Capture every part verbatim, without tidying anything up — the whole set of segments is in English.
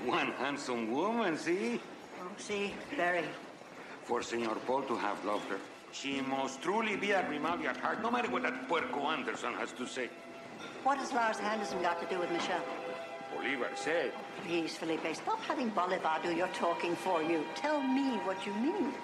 One handsome woman, see? Oh, see, very. For Senor Paul to have loved her, she must truly be a Grimaldi at heart, no matter what that puerco Anderson has to say. What has Lars Henderson got to do with Michelle? Bolivar said. Please, Felipe, stop having Bolivar do your talking for you. Tell me what you mean.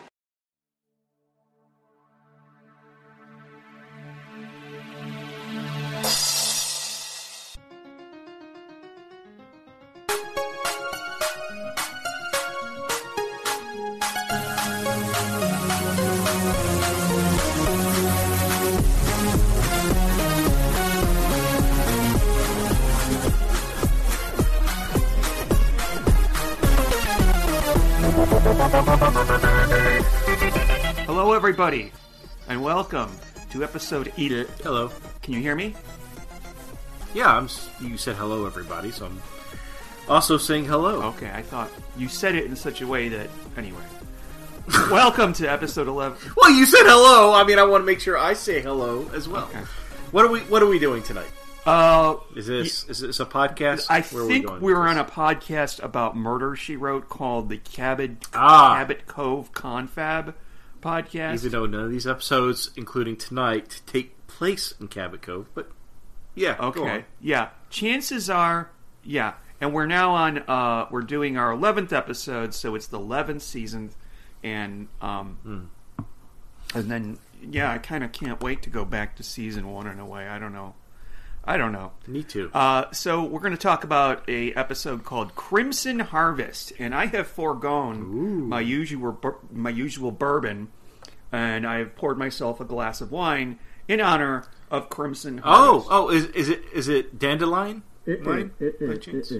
Hello, everybody, and welcome to episode eight. Hello. Can you hear me? Yeah, I'm. You said hello, everybody, so I'm also saying hello. Okay, I thought you said it in such a way that... Anyway. Welcome to episode eleven. Well, you said hello. I mean, I want to make sure I say hello as well. Okay. What are we What are we doing tonight? Uh, is this y- is this a podcast? I Where think are we we're on a podcast about Murder, She Wrote, called the Cabot, ah. Cabot Cove Confab podcast. Even though none of these episodes, including tonight, take place in Cabot Cove, but yeah, okay, yeah. Chances are, yeah. And we're now on. Uh, we're doing our eleventh episode, so it's the eleventh season, and um, mm. and then yeah, I kind of can't wait to go back to season one in a way. I don't know. I don't know. Me too. Uh, so we're going to talk about a episode called Crimson Harvest, and I have foregone Ooh. my usual bur- my usual bourbon, and I have poured myself a glass of wine in honor of Crimson Harvest. Oh, oh, is is it is it dandelion wine? By chance?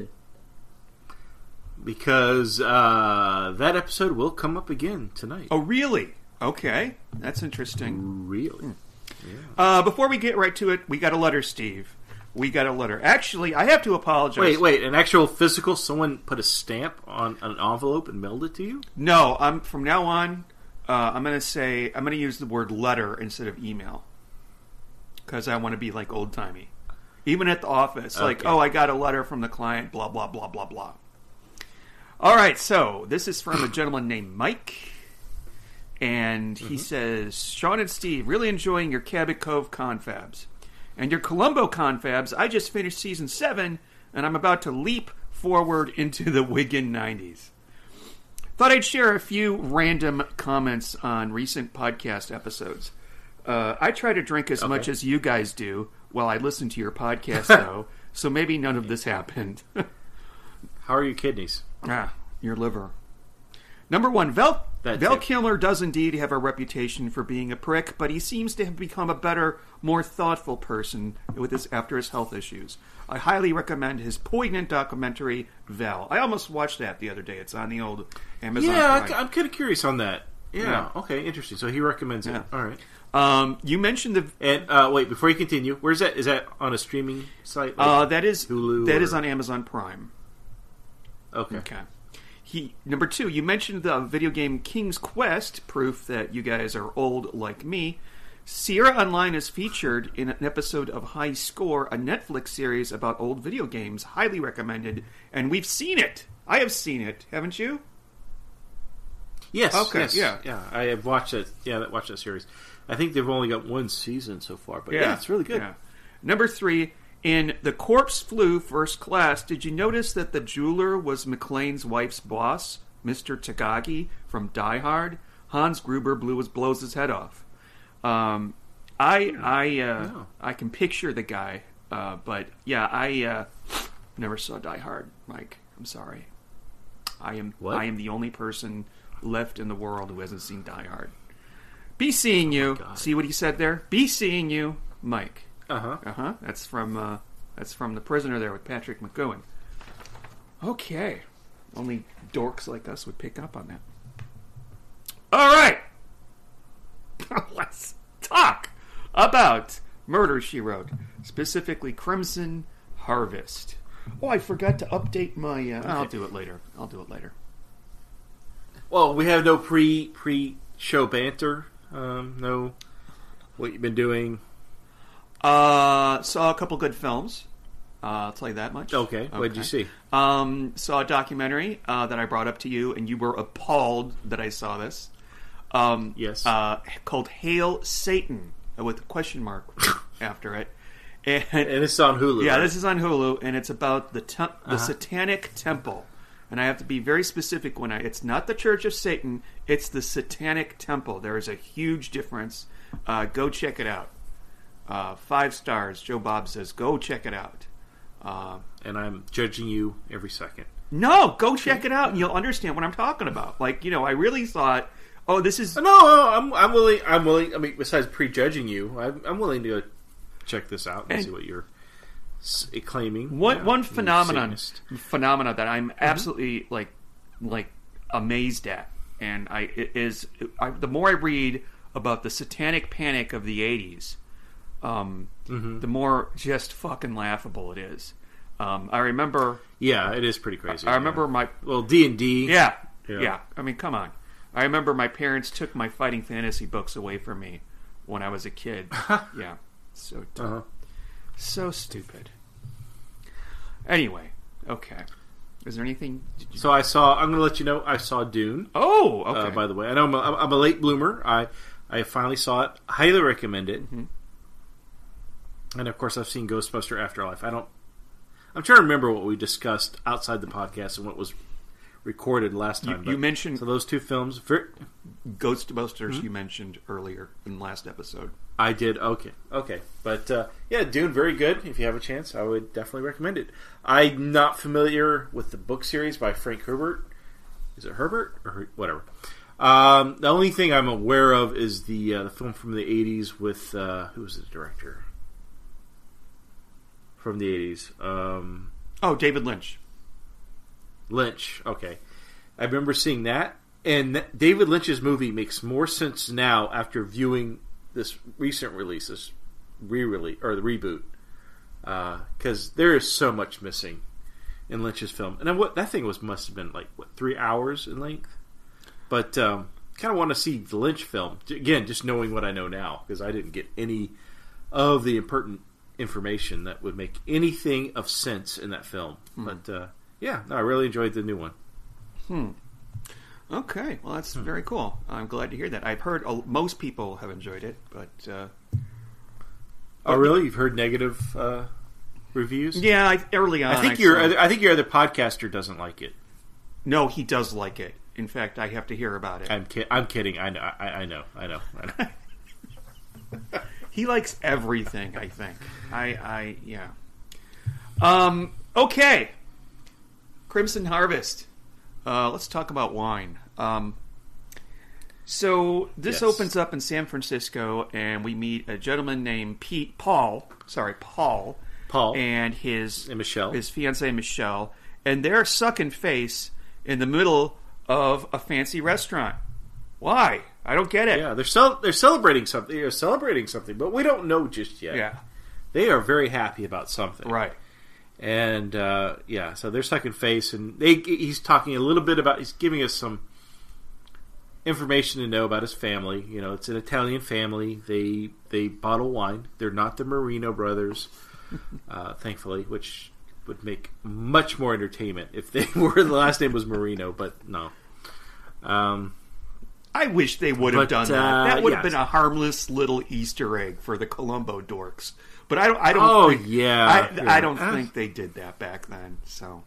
Because uh, that episode will come up again tonight. Oh, really? Okay, that's interesting. Really? Hmm. Yeah. Uh, before we get right to it, we got a letter, Steve. We got a letter. Actually, I have to apologize. Wait, wait, an actual physical? Someone put a stamp on an envelope and mailed it to you? No, I'm from now on. Uh, I'm going to say I'm going to use the word letter instead of email because I want to be like old timey. Even at the office, okay. Like, oh, I got a letter from the client. Blah blah blah blah blah. All right, so this is from a gentleman named Mike. And he mm-hmm. says, Sean and Steve, really enjoying your Cabot Cove confabs. And your Columbo confabs, I just finished season seven, and I'm about to leap forward into the Wigan nineties. Thought I'd share a few random comments on recent podcast episodes. Uh, I try to drink as okay. much as you guys do while I listen to your podcast, though, so maybe none of this happened. How are your kidneys? Ah, your liver. Number one, Val, Val it. Kilmer does indeed have a reputation for being a prick, but he seems to have become a better, more thoughtful person with his after his health issues. I highly recommend his poignant documentary, Val. I almost watched that the other day. It's on the old Amazon Yeah, Prime. I'm kind of curious on that. Yeah, yeah. Okay, interesting. So he recommends it. Yeah. All right. Um, you mentioned the... And uh, wait, before you continue, where's that? Is that on a streaming site? Like uh, that is Hulu That or... is on Amazon Prime. Okay. Okay. He, number two, you mentioned the video game King's Quest, proof that you guys are old like me. Sierra Online is featured in an episode of High Score, a Netflix series about old video games, highly recommended, and we've seen it. I have seen it, haven't you? Yes. Okay. Yes, yeah. Yeah. I have watched it. Yeah, I watched that series. I think they've only got one season so far, but yeah, yeah it's really good. Yeah. Number three. In The Corpse Flew First Class, did you notice that the jeweler was McClane's wife's boss, Mister Takagi from Die Hard? Hans Gruber blew his, blows his head off. Um, I I uh, no. I can picture the guy, uh, but yeah, I uh, never saw Die Hard, Mike. I'm sorry. I am what? I am the only person left in the world who hasn't seen Die Hard. Be seeing you. Oh See what he said there? Be seeing you, Mike. Uh huh. Uh huh. That's from uh, that's from The Prisoner there with Patrick McGowan. Okay. Only dorks like us would pick up on that. All right. Let's talk about Murder, She Wrote, specifically Crimson Harvest. Oh, I forgot to update my... Uh, I'll do it later. I'll do it later. Well, we have no pre, pre-show banter. Um, no what you've been doing. Uh, saw a couple good films. Uh, I'll tell you that much. Okay. okay. What did you see? Um, saw a documentary uh, that I brought up to you, and you were appalled that I saw this. Um, yes. Uh, called Hail Satan, with a question mark after it. And, and it's on Hulu. Yeah, right? this is on Hulu, and it's about the te- the uh-huh. Satanic Temple. And I have to be very specific when I... It's not the Church of Satan, it's the Satanic Temple. There is a huge difference. Uh, go check it out. Uh, five stars. Joe Bob says, go check it out. Uh, and I'm judging you every second. No, go check it out, and you'll understand what I'm talking about. Like, you know, I really thought, oh, this is... No, no I'm, I'm willing... I'm willing. I mean, besides prejudging you, I'm, I'm willing to go check this out and, and see what you're... claiming one yeah, one phenomenon Satanist. phenomena that I'm mm-hmm. absolutely like like amazed at, and I it is I, the more I read about the satanic panic of the eighties, um, mm-hmm. the more just fucking laughable it is. Um, I remember, yeah, it is pretty crazy. I, I remember yeah. my well D and D, yeah, yeah, yeah. I mean, come on. I remember my parents took my fighting fantasy books away from me when I was a kid. yeah, so dumb. Uh-huh. So stupid. Anyway, okay. Is there anything? You... So I saw. I'm going to let you know. I saw Dune. Oh, okay. Uh, by the way, I know I'm a, I'm a late bloomer. I I finally saw it. Highly recommend it. Mm-hmm. And of course, I've seen Ghostbuster Afterlife. I don't. I'm trying to remember what we discussed outside the podcast and what was recorded last time. You, you mentioned so those two films. Very... Ghostbusters. Mm-hmm. You mentioned earlier in the last episode. I did. Okay. Okay. But, uh, yeah, Dune, very good. If you have a chance, I would definitely recommend it. I'm not familiar with the book series by Frank Herbert. Is it Herbert? Or Her- whatever. Um, the only thing I'm aware of is the uh, the film from the eighties with, uh, who was the director? From the eighties. Um, oh, David Lynch. Lynch. Okay. I remember seeing that. And th- David Lynch's movie makes more sense now after viewing this recent release, this re-release or the reboot, because uh, there is so much missing in Lynch's film, and then what that thing was must have been like what three hours in length. But um, kind of want to see the Lynch film again, just knowing what I know now, because I didn't get any of the important information that would make anything of sense in that film. Hmm. But uh, yeah, no, I really enjoyed the new one. Hmm. Okay, well, that's hmm. very cool. I'm glad to hear that. I've heard uh, most people have enjoyed it, but... Uh, oh, really? You've heard negative uh, reviews? Yeah, I, early on. I think I your saw... other, I think your other podcaster doesn't like it. No, he does like it. In fact, I have to hear about it. I'm, ki- I'm kidding. I know. I, I know. I know. I know. He likes everything, I think. I, I, yeah. Um. Okay. Crimson Harvest. Uh, let's talk about wine. Um, so this yes. opens up in San Francisco, and we meet a gentleman named Pete Paul. Sorry, Paul. Paul and his and Michelle, his fiancée Michelle, and they're sucking face in the middle of a fancy restaurant. Why? I don't get it. Yeah, they're cel- they're celebrating something. They're celebrating something, but we don't know just yet. Yeah, they are very happy about something, right? And uh, yeah, so they're sucking face, and they he's talking a little bit about. He's giving us some information to know about his family. You know, it's an Italian family. They they bottle wine. They're not the Marino brothers, uh, thankfully, which would make much more entertainment if they were. The last name was Marino, but no. Um, I wish they would have but, done that. Uh, that would yeah. have been a harmless little Easter egg for the Columbo dorks. But I don't. I don't. Oh think, yeah, I, yeah. I don't uh, think they did that back then. So,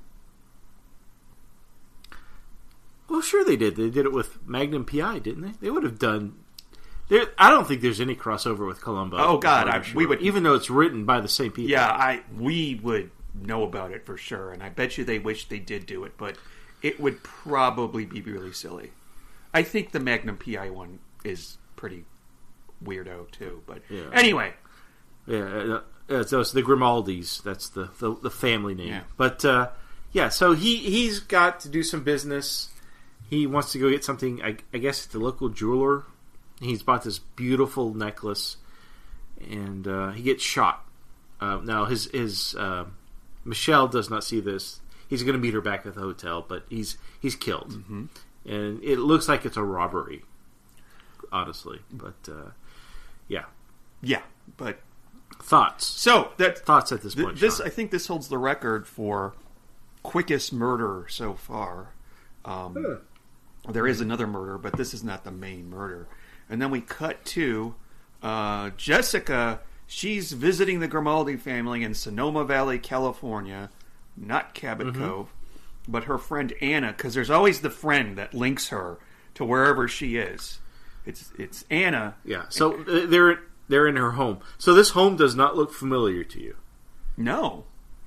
well, sure they did. They did it with Magnum P I, didn't they? They would have done. There, I don't think there's any crossover with Columbo. Oh God, I, sure. we would, even though it's written by the same people. Yeah, I we would know about it for sure, and I bet you they wish they did do it, but it would probably be really silly. I think the Magnum P I one is pretty weirdo too, but yeah. anyway. Yeah, uh, so it's the Grimaldis. That's the, the, the family name. Yeah. But, uh, yeah, so he, he's got to do some business. He wants to go get something, I, I guess, at the local jeweler. He's bought this beautiful necklace, and uh, he gets shot. Uh, now, his, his uh, Michelle does not see this. He's going to meet her back at the hotel, but he's he's killed. Mm-hmm. And it looks like it's a robbery, honestly. But, uh, yeah. Yeah, but... Thoughts. So that thoughts at this th- point. This Sean. I think this holds the record for quickest murder so far. Um, huh. There is another murder, but this is not the main murder. And then we cut to uh, Jessica. She's visiting the Grimaldi family in Sonoma Valley, California, not Cabot mm-hmm. Cove, but her friend Anna, because there's always the friend that links her to wherever she is. It's it's Anna. Yeah. So and, they're they're in her home. So this home does not look familiar to you. No.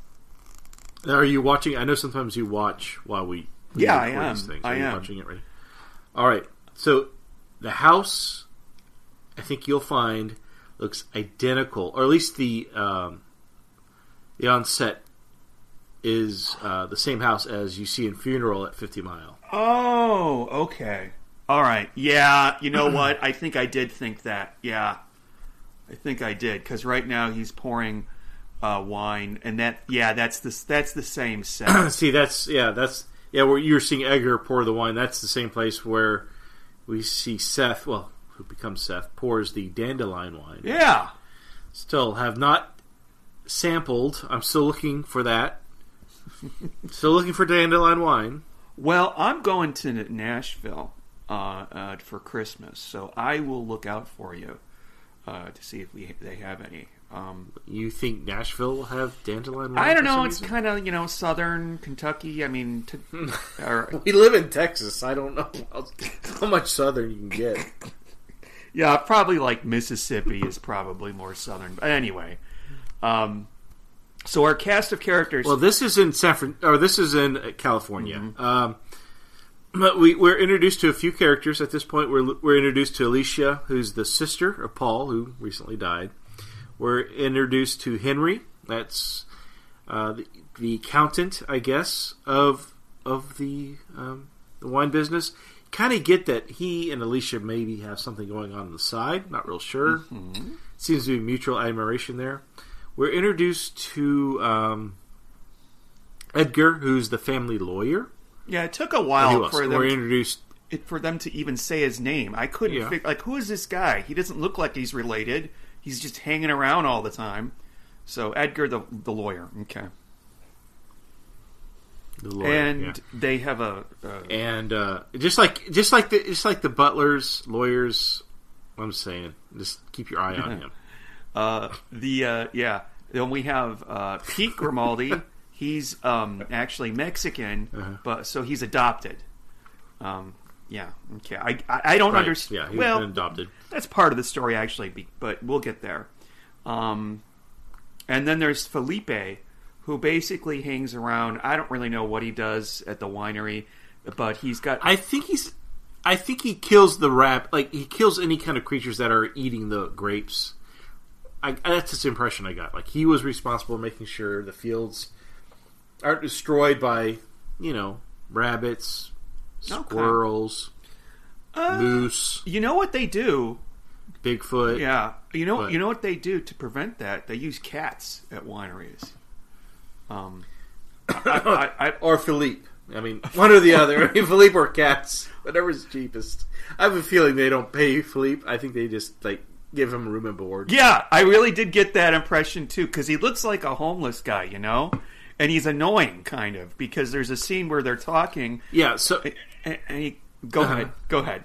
Are you watching? I know sometimes you watch while we. Yeah, I am. Things. I Are you am watching it right. All right. So the house, I think you'll find, looks identical, or at least the um, the onset is uh, the same house as you see in Funeral at fifty Mile. Oh, okay. All right. Yeah, you know what? I think I did think that. Yeah. I think I did, because right now he's pouring uh, wine, and that, yeah, that's the, that's the same set. See, that's, yeah, that's, yeah, where you're seeing Edgar pour the wine, that's the same place where we see Seth, well, who becomes Seth, pours the dandelion wine. Yeah. Still have not sampled. I'm still looking for that. Still looking for dandelion wine. Well, I'm going to Nashville uh, uh, for Christmas, so I will look out for you uh, to see if we they have any. Um, you think Nashville will have dandelion wine? I don't know. It's kind of, you know, southern Kentucky. I mean, to, or, we live in Texas. I don't know how, how much southern you can get. Yeah, probably like Mississippi is probably more southern. But anyway, um, so our cast of characters. Well, this is in San Fran- or this is in California. Mm-hmm. Um, but we, we're introduced to a few characters at this point. We're we're introduced to Alicia, who's the sister of Paul, who recently died. We're introduced to Henry. That's uh, the, the accountant, I guess, of of the um, the wine business. Kind of get that he and Alicia maybe have something going on on the side. Not real sure. Mm-hmm. Seems to be mutual admiration there. We're introduced to um, Edgar, who's the family lawyer. Yeah, it took a while for them. We're introduced it, for them to even say his name. I couldn't yeah. figure, like, who is this guy? He doesn't look like he's related. He's just hanging around all the time. So Edgar, the the lawyer. Okay. The lawyer, and yeah. they have a, a and uh, just like just like the just like the butlers, lawyers. I'm saying, just keep your eye on him. Uh, the uh, yeah. Then we have uh, Pete Grimaldi. He's um, actually Mexican, uh-huh. but so he's adopted. Um, yeah. Okay. I I, I don't right. understand. Yeah. He's well, been adopted. That's part of the story, actually, but we'll get there. Um, and then there's Felipe, who basically hangs around. I don't really know what he does at the winery, but he's got. I think he's. I think he kills the rat. Like he kills any kind of creatures that are eating the grapes. I, that's just the impression I got. Like he was responsible for making sure the fields aren't destroyed by, you know, rabbits, squirrels, okay. uh, moose. You know what they do? Bigfoot. Yeah. You know. But, you know what they do to prevent that? They use cats at wineries. Um, I, I, I, or Philippe. I mean, one or the other. I mean, Philippe or cats, whatever's cheapest. I have a feeling they don't pay Philippe. I think they just like give him room and board. Yeah, I really did get that impression too, because he looks like a homeless guy, you know, and he's annoying, kind of, because there's a scene where they're talking. Yeah. So, and, and he, go uh-huh. ahead. Go ahead.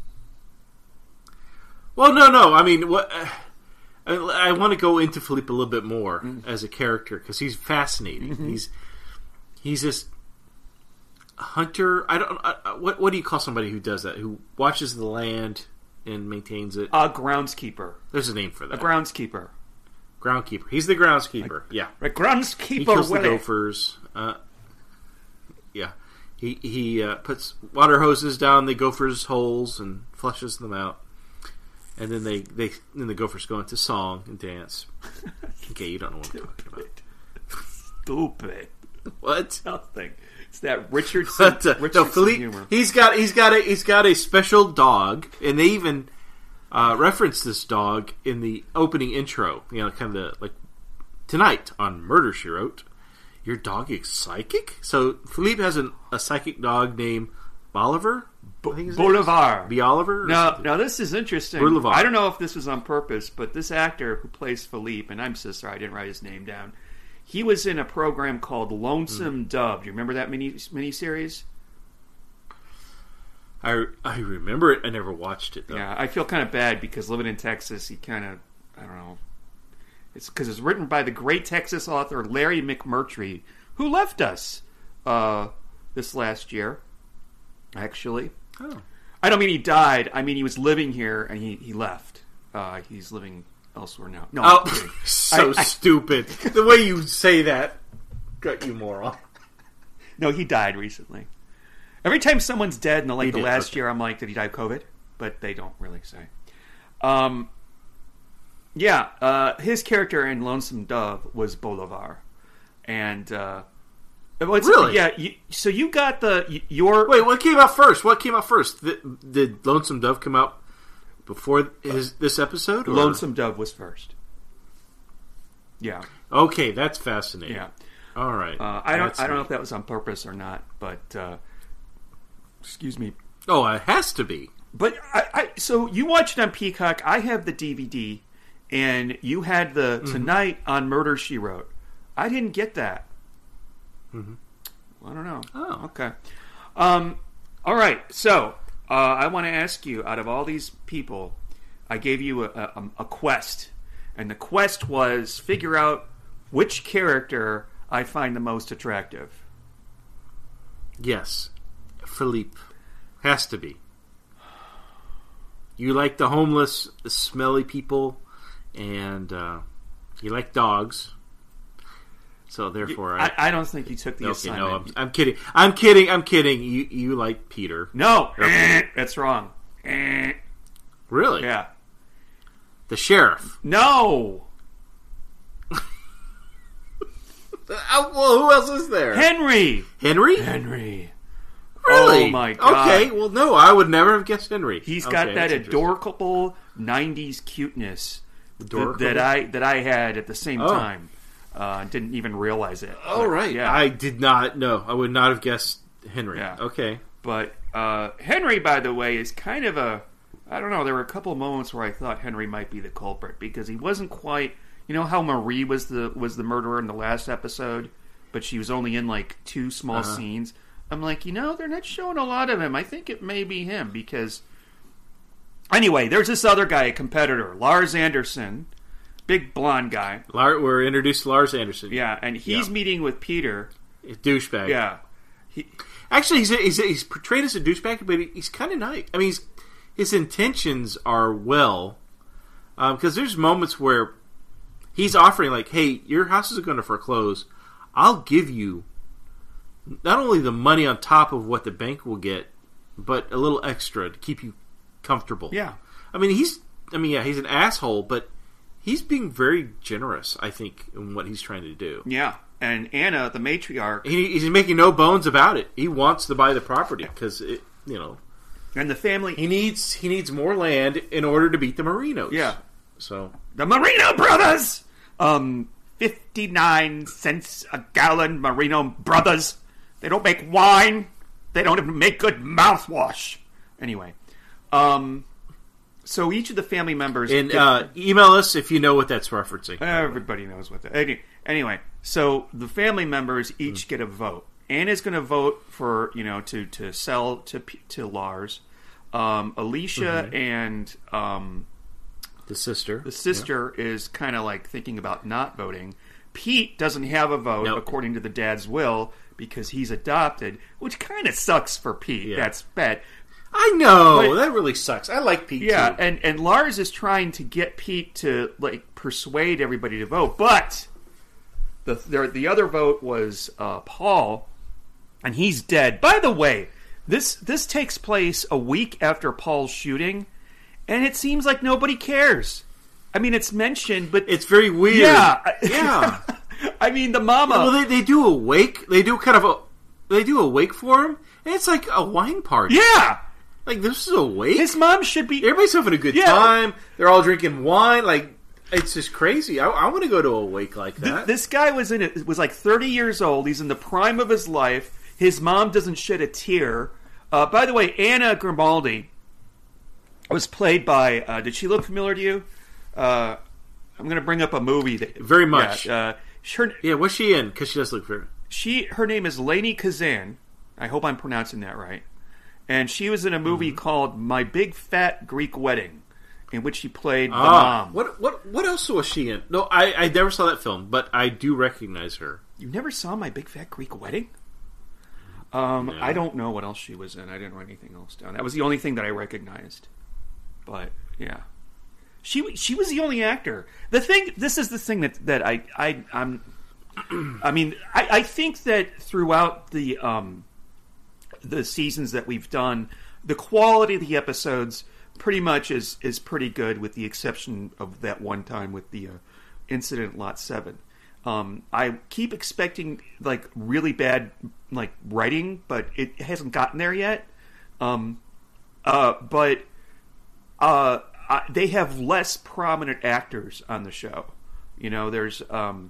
Well, no, no. I mean, what? Uh, I, I want to go into Philippe a little bit more mm-hmm. as a character because he's fascinating. Mm-hmm. He's he's this hunter. I don't. I, what what do you call somebody who does that? Who watches the land and maintains it? A groundskeeper. There's a name for that. A groundskeeper. Groundkeeper. He's the groundskeeper. A, yeah. A groundskeeper. He kills Willie. the gophers. Uh, yeah. He he uh, puts water hoses down the gophers' holes and flushes them out. And then they, they then the gophers go into song and dance. Okay, you don't know what I'm talking about. Stupid. What? Nothing. It's that Richardson, but, uh, Richardson no, Philippe, humor. He's got he's got a he's got a special dog, and they even uh, reference this dog in the opening intro. You know, kind of the, like tonight on Murder She Wrote. Your dog is psychic. So Philippe has an, a psychic dog named Bolivar? B- Boulevard. B. Oliver? Now, now this is interesting. Boulevard. I don't know if this was on purpose, but this actor who plays Philippe, and I'm so sorry I didn't write his name down. He was in a program called Lonesome mm. Dove. Do you remember that mini miniseries? I, I remember it. I never watched it, though. Yeah, I feel kind of bad because living in Texas, he kind of, I don't know. It's because it's written by the great Texas author Larry McMurtry, who left us uh, this last year, actually. Oh. I don't mean he died. I mean he was living here and he, he left. Uh, he's living elsewhere now. No, oh, I'm kidding. so I, I, stupid. The way you say that got you moron. No, he died recently. Every time someone's dead in the, like, he the did, last okay. year, I'm like, did he die of COVID? But they don't really say. Um, yeah, uh, his character in Lonesome Dove was Bolivar. And, uh... What's, really? Yeah, you, so you got the... your Wait, what came out first? What came out first? The, did Lonesome Dove come out before his, this episode? Or? Lonesome Dove was first. Yeah. Okay, that's fascinating. Yeah. All right. Uh, I don't. That's I don't know neat. if that was on purpose or not, but uh, excuse me. Oh, it has to be. But I, I. So you watched it on Peacock. I have the D V D, and you had the mm-hmm. Tonight on Murder, She Wrote. I didn't get that. Mm-hmm. I don't know. Oh, okay. Um. All right. So uh, I want to ask you. Out of all these people, I gave you a, a, a quest, and the quest was figure out which character I find the most attractive. Yes. Philippe. Has to be. You like the homeless, the smelly people, and uh, you like dogs. So therefore, I, I, I don't think you took the okay, assignment. No, I'm, I'm kidding. I'm kidding. I'm kidding. You you like Peter? No, that's wrong. Really? Yeah. The sheriff? No. Uh, well, who else is there? Henry. Henry? Henry. Really? Oh my god. Okay, well, no, I would never have guessed Henry. He's okay, got that adorable nineties cuteness th- that I that I had at the same oh. time. Uh, didn't even realize it. Oh, but, right. Yeah. I did not know. I would not have guessed Henry. Yeah. Okay. But uh, Henry, by the way, is kind of a... I don't know, there were a couple of moments where I thought Henry might be the culprit because he wasn't quite... You know how Marie was the was the murderer in the last episode, but she was only in like two small uh-huh. scenes? I'm like, you know, they're not showing a lot of him. I think it may be him because... Anyway, there's this other guy, a competitor, Lars Anderson... Big blonde guy. Lar- we're introduced to Lars Anderson. Yeah, and he's yeah. meeting with Peter. A douchebag. Yeah. He, Actually, he's, a, he's, a, he's portrayed as a douchebag, but he, he's kind of nice. I mean, he's, his intentions are well. Because um, there's moments where he's offering, like, hey, your house is going to foreclose. I'll give you not only the money on top of what the bank will get, but a little extra to keep you comfortable. Yeah. I mean, he's, I mean, yeah, he's an asshole, but... He's being very generous, I think, in what he's trying to do. Yeah, and Anna, the matriarch... He, he's making no bones about it. He wants to buy the property because, you know... And the family... He needs he needs more land in order to beat the Marinos. Yeah. So... The Marino brothers! Um, fifty-nine cents a gallon, Marino brothers. They don't make wine. They don't even make good mouthwash. Anyway. Um... So each of the family members... And get, uh, email us if you know what that's referencing. Everybody knows what that... Anyway, so the family members each mm. get a vote. Anna's going to vote for, you know, to, to sell to to Lars. Um, Alicia mm-hmm. and... Um, the sister. The sister yeah. is kind of like thinking about not voting. Pete doesn't have a vote, nope. according to the dad's will, because he's adopted, which kind of sucks for Pete. Yeah. That's bad. I know but, that really sucks. I like Pete. Yeah, too. and and Lars is trying to get Pete to like persuade everybody to vote, but the the, the other vote was uh, Paul, and he's dead. By the way, this this takes place a week after Paul's shooting, and it seems like nobody cares. I mean, it's mentioned, but it's very weird. Yeah, yeah. I mean, the mama. Yeah, well, they they do a wake. They do kind of a they do a wake for him, and it's like a wine party. Yeah. Like, this is a wake? His mom should be... Everybody's having a good yeah. time. They're all drinking wine. Like, it's just crazy. I, I want to go to a wake like that. Th- this guy was in it, was like thirty years old. He's in the prime of his life. His mom doesn't shed a tear. Uh, by the way, Anna Grimaldi was played by. Uh, did she look familiar to you? Uh, I'm going to bring up a movie that very much. Yeah, uh, her, yeah what's she in? Because she does look very. She her name is Lainey Kazan. I hope I'm pronouncing that right. And she was in a movie mm-hmm. called My Big Fat Greek Wedding, in which she played the ah, mom. What what what else was she in? No, I, I never saw that film, but I do recognize her. You never saw My Big Fat Greek Wedding? Um, no. I don't know what else she was in. I didn't write anything else down. That was the only thing that I recognized. But yeah, she she was the only actor. The thing, this is the thing that that I I I'm, I mean I, I think that throughout the um the seasons that we've done, the quality of the episodes pretty much is is pretty good, with the exception of that one time with the uh, incident at Lot Seven. Um, I keep expecting like really bad like writing, but it hasn't gotten there yet. Um, uh, but uh, I, they have less prominent actors on the show. You know, there's um,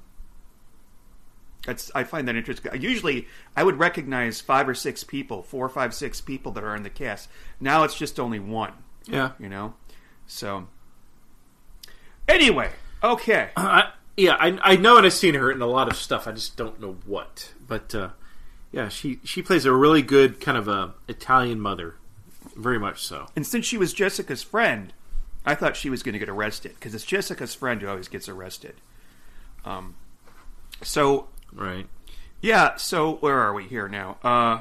that's I find that interesting. Usually, I would recognize five or six people, four or five, six people that are in the cast. Now it's just only one. Yeah, you know. So anyway, okay. Uh, I- Yeah, I, I know, and I've seen her in a lot of stuff. I just don't know what. But uh, yeah, she she plays a really good kind of a Italian mother, very much so. And since she was Jessica's friend, I thought she was going to get arrested, because it's Jessica's friend who always gets arrested. Um, so right, yeah. So where are we here now? Uh,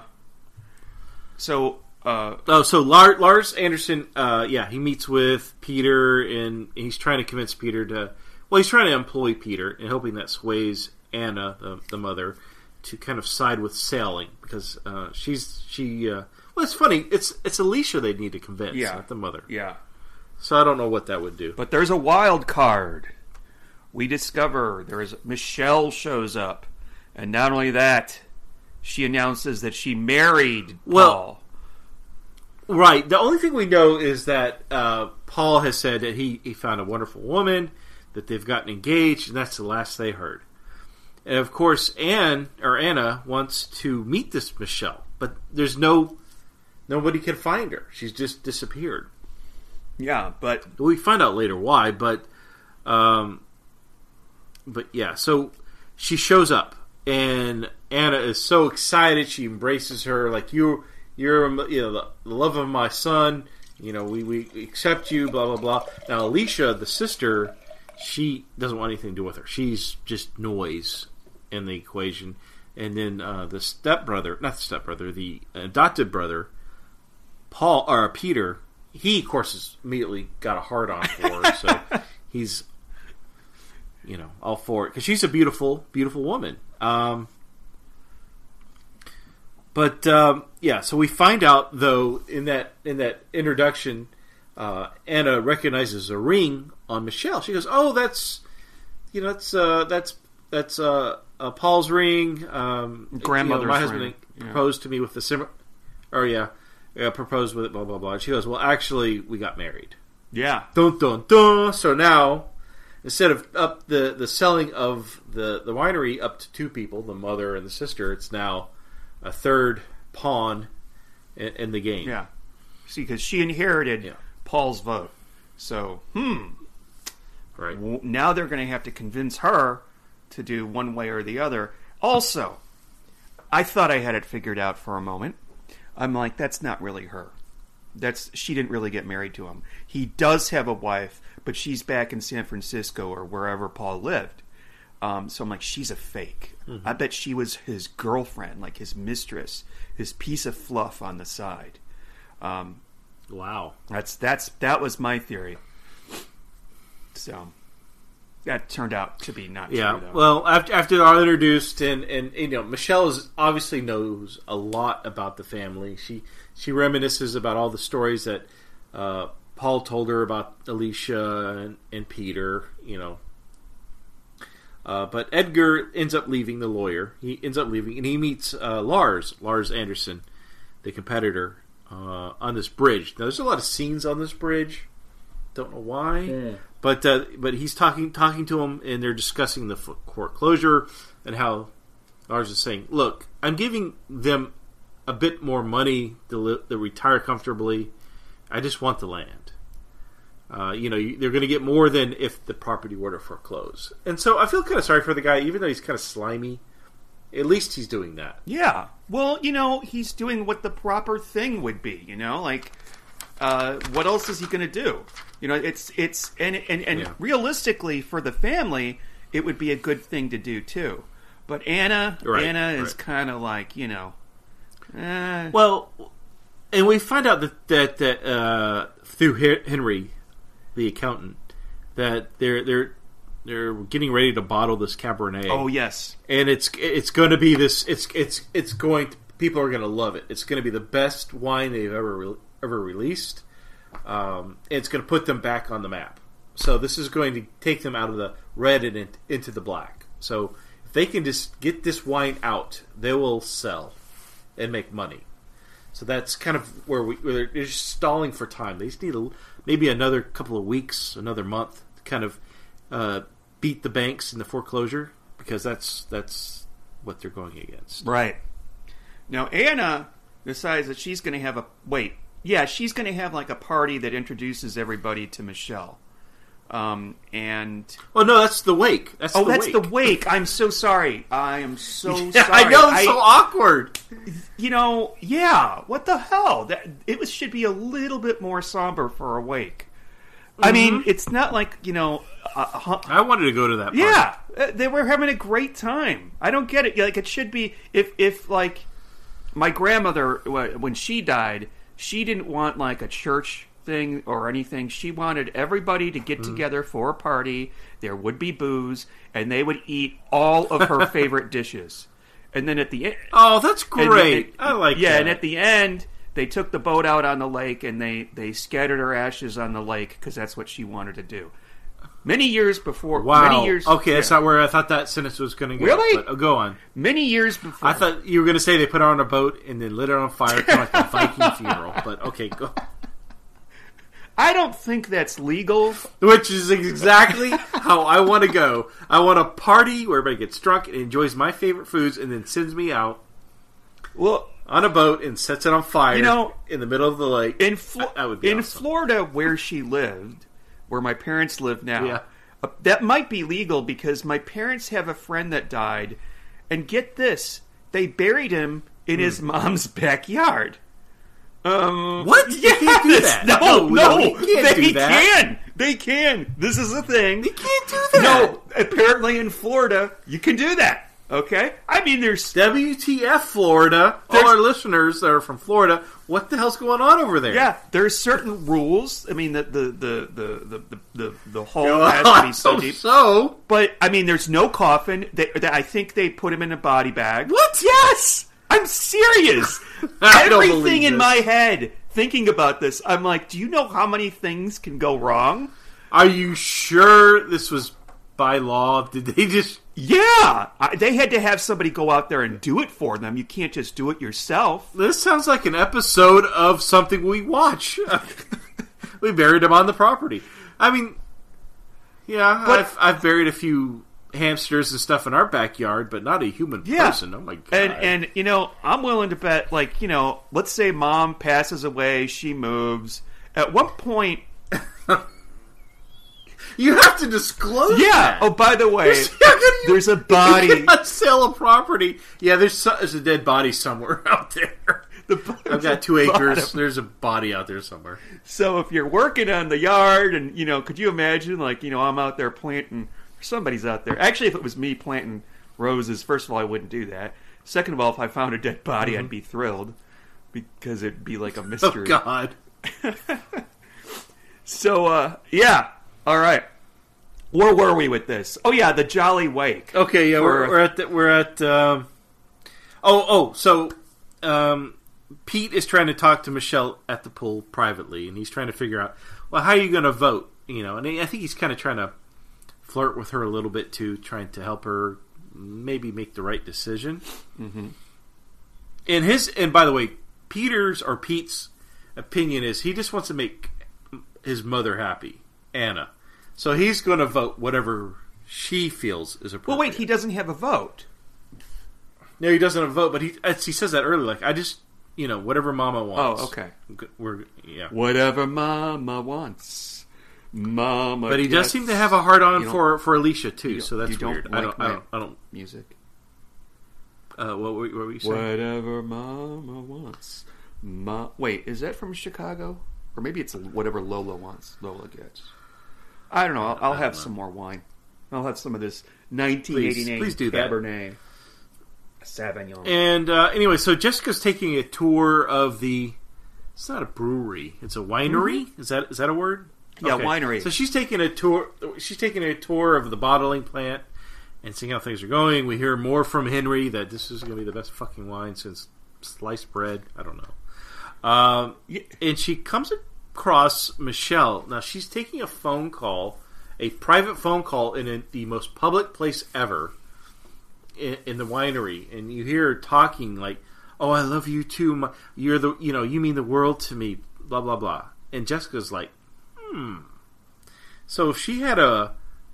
so uh, oh, so Lars, Lars Anderson, uh, yeah, he meets with Peter, and he's trying to convince Peter to. Well, he's trying to employ Peter and hoping that sways Anna, the, the mother, to kind of side with sailing, because uh, she's she. Uh, well, it's funny. It's it's Alicia they need to convince, yeah. not the mother. Yeah. So I don't know what that would do. But there's a wild card. We discover there is Michelle shows up, and not only that, she announces that she married well, Paul. Right. The only thing we know is that uh, Paul has said that he, he found a wonderful woman, that they've gotten engaged, and that's the last they heard. And of course, Anne or Anna wants to meet this Michelle, but there's no nobody can find her. She's just disappeared. Yeah, but we find out later why. But, um, but yeah. So she shows up, and Anna is so excited. She embraces her like you. You're you know the, the love of my son. You know we, we accept you. Blah blah blah. Now Alicia, the sister. She doesn't want anything to do with her. She's just noise in the equation. And then uh, the stepbrother, not the stepbrother, the adopted brother, Paul or Peter, he of course has immediately got a hard on for her. So he's, you know, all for it because she's a beautiful, beautiful woman. Um, but um, yeah, so we find out though in that in that introduction. Uh, Anna recognizes a ring on Michelle. She goes, "Oh, that's you know, that's uh, that's that's uh, uh, Paul's ring. Um, Grandmother's you know, my husband ring. proposed yeah. to me with the sim. Or yeah, yeah, proposed with it. Blah blah blah." And she goes, "Well, actually, we got married." Yeah. Dun dun dun. So now, instead of up the, the selling of the, the winery up to two people, the mother and the sister, it's now a third pawn in, in the game. Yeah. See, because she inherited. Yeah. Paul's vote. So, hmm. Right. W- now they're going to have to convince her to do one way or the other. Also, I thought I had it figured out for a moment. I'm like, that's not really her. That's she didn't really get married to him. He does have a wife, but she's back in San Francisco or wherever Paul lived. Um, so I'm like, she's a fake. Mm-hmm. I bet she was his girlfriend, like his mistress, his piece of fluff on the side. Um, Wow, that's that's that was my theory. So that turned out to be not yeah. true. Though. Well, after after they're introduced, and, and you know, Michelle is obviously knows a lot about the family. She she reminisces about all the stories that uh, Paul told her about Alicia and, and Peter. You know, uh, but Edgar ends up leaving. The lawyer he ends up leaving, and he meets uh, Lars Lars Anderson, the competitor. Uh, on this bridge. Now, there's a lot of scenes on this bridge. Don't know why, yeah. but uh, but he's talking talking to him, and they're discussing the foreclosure and how Lars is saying, "Look, I'm giving them a bit more money to, li- to retire comfortably. I just want the land. Uh, you know, you, they're going to get more than if the property were to foreclose. And so I feel kind of sorry for the guy, even though he's kind of slimy. At least he's doing that. Yeah. Well, you know, he's doing what the proper thing would be, you know? Like, uh, what else is he going to do? You know, it's, it's, and, and, and yeah. realistically, for the family, it would be a good thing to do, too. But Anna, right, Anna is right. kind of like, you know, eh. Well, and we find out that, that, that uh, through Henry, the accountant, that they're they're they're getting ready to bottle this Cabernet. Oh yes, and it's it's going to be this. It's it's it's going. To, people are going to love it. It's going to be the best wine they've ever re, ever released. Um, it's going to put them back on the map. So this is going to take them out of the red and in, into the black. So if they can just get this wine out, they will sell and make money. So that's kind of where we where they're just stalling for time. They just need a, maybe another couple of weeks, another month to kind of uh, beat the banks in the foreclosure, because that's that's what they're going against. Right. Now Anna decides that she's going to have a wait. Yeah, she's going to have like a party that introduces everybody to Michelle. Um, and oh no, that's the wake. That's oh, the that's wake. the wake. I'm so sorry. I am so yeah, sorry. I know it's I, so awkward. You know, yeah. What the hell? That it was should be a little bit more somber for a wake. Mm-hmm. I mean, it's not like you know. Uh, I wanted to go to that party. Yeah, they were having a great time. I don't get it. Like it should be if if like my grandmother when she died, she didn't want like a church thing or anything. She wanted everybody to get mm. together for a party. There would be booze, and they would eat all of her favorite dishes. And then at the end, oh, that's great! It, I like yeah, that. and at the end, they took the boat out on the lake, and they they scattered her ashes on the lake because that's what she wanted to do. Many years before, wow. many years. Okay, yeah. that's not where I thought that sentence was going to go. Really? But, oh, go on. Many years before, I thought you were going to say they put her on a boat and then lit her on fire, kind of like a Viking funeral. But okay, go. I don't think that's legal. Which is exactly how I want to go. I want a party where everybody gets drunk and enjoys my favorite foods and then sends me out well, on a boat and sets it on fire you know, in the middle of the lake. In, Flo- that would be in awesome. Florida, where she lived, where my parents live now, yeah. uh, that might be legal because my parents have a friend that died. And get this, they buried him in mm. his mom's backyard. Um, what? You yes! can't do that. No, no, no, no you can't they do that. can. They can. This is a thing. You can't do that. No, apparently in Florida, you can do that. Okay? I mean, there's... W T F, Florida. There's... All our listeners that are from Florida, what the hell's going on over there? Yeah, there's certain rules. I mean, the the the the the, the, the hole oh, has to be so deep. So? But, I mean, there's no coffin. They, they, I think they put him in a body bag. What? Yes! I'm serious. I don't Everything believe in this. my head thinking about this, I'm like, do you know how many things can go wrong? Are you sure this was by law? Did they just... Yeah. I, they had to have somebody go out there and do it for them. You can't just do it yourself. This sounds like an episode of something we watch. We buried him on the property. I mean, yeah, But- I've, I've buried a few hamsters and stuff in our backyard, but not a human Yeah. person. Oh my god! And and you know, I'm willing to bet, like, you know, let's say mom passes away, she moves. At one point, you have to disclose. yeah. that. Oh, by the way, There's, how can you- there's a body. You cannot sell a property. Yeah, there's so, there's a dead body somewhere out there. The, I've got two acres. bottom. There's a body out there somewhere. So if you're working on the yard, and you know, could you imagine, like, you know, I'm out there planting. Somebody's out there. Actually, if it was me planting roses, first of all, I wouldn't do that. Second of all, if I found a dead body, mm-hmm. I'd be thrilled because it'd be like a mystery. Oh God. So, uh, yeah. All right. Where were we with this? Oh, yeah, the Jolly Wake. Okay, yeah, we're, For- we're at the, we're at. Um, oh, oh, so um, Pete is trying to talk to Michelle at the pool privately, and he's trying to figure out, well, how are you going to vote? You know, and I think he's kind of trying to flirt with her a little bit too, trying to help her maybe make the right decision. Mm-hmm. And his, and by the way, Peter's or Pete's opinion is he just wants to make his mother happy, Anna. So he's going to vote whatever she feels is appropriate. Well, wait, he doesn't have a vote. No, he doesn't have a vote, but he as he says that earlier. Like, I just you know, whatever Mama wants. Oh, okay. We're yeah. Whatever Mama wants, Mama. But he gets. does seem to have a hard on You for, for Alicia too, you so that's you don't weird. like I don't. my I don't. I don't. Music. Uh, what, what were you saying? Whatever Mama wants. Ma- Wait, is that from Chicago? Or maybe it's whatever Lola wants. Lola gets. I don't know. I'll, I'll have some more wine. I'll have some of this nineteen eighty-nine please, please do that. Cabernet Sauvignon. And uh, anyway, so Jessica's taking a tour of the. It's not a brewery. It's a winery. Mm-hmm. Is that is that a word? Yeah, okay. winery. So she's taking a tour. She's taking a tour of the bottling plant and seeing how things are going. We hear more from Henry that this is going to be the best fucking wine since sliced bread. I don't know. Um, and she comes across Michelle. Now she's taking a phone call, a private phone call in a, the most public place ever in, in the winery, and you hear her talking like, "Oh, I love you too. My, you're the, you know, you mean the world to me." Blah blah blah. And Jessica's like, "Hmm." So if she had a,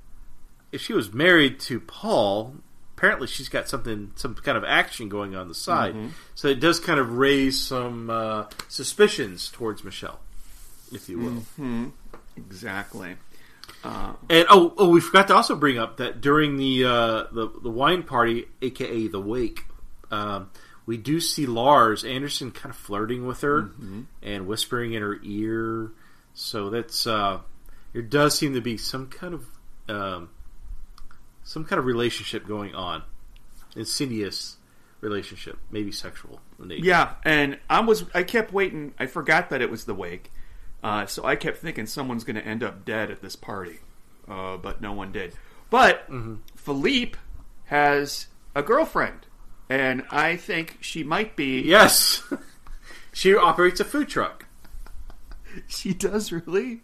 if she was married to Paul, apparently she's got something, some kind of action going on the side. Mm-hmm. So it does kind of raise some uh, suspicions towards Michelle, if you will. Mm-hmm. Exactly. Uh, and oh, oh, we forgot to also bring up that during the uh, the, the wine party, aka the wake, um, we do see Lars Anderson kind of flirting with her mm-hmm. and whispering in her ear. So that's uh, there does seem to be some kind of um, some kind of relationship going on, insidious relationship, maybe sexual in nature. Yeah, and I was I kept waiting. I forgot that it was the wake. Uh, so I kept thinking someone's going to end up dead at this party, uh, but no one did. But mm-hmm. Philippe has a girlfriend, and I think she might be... Yes! She operates a food truck. She does, really?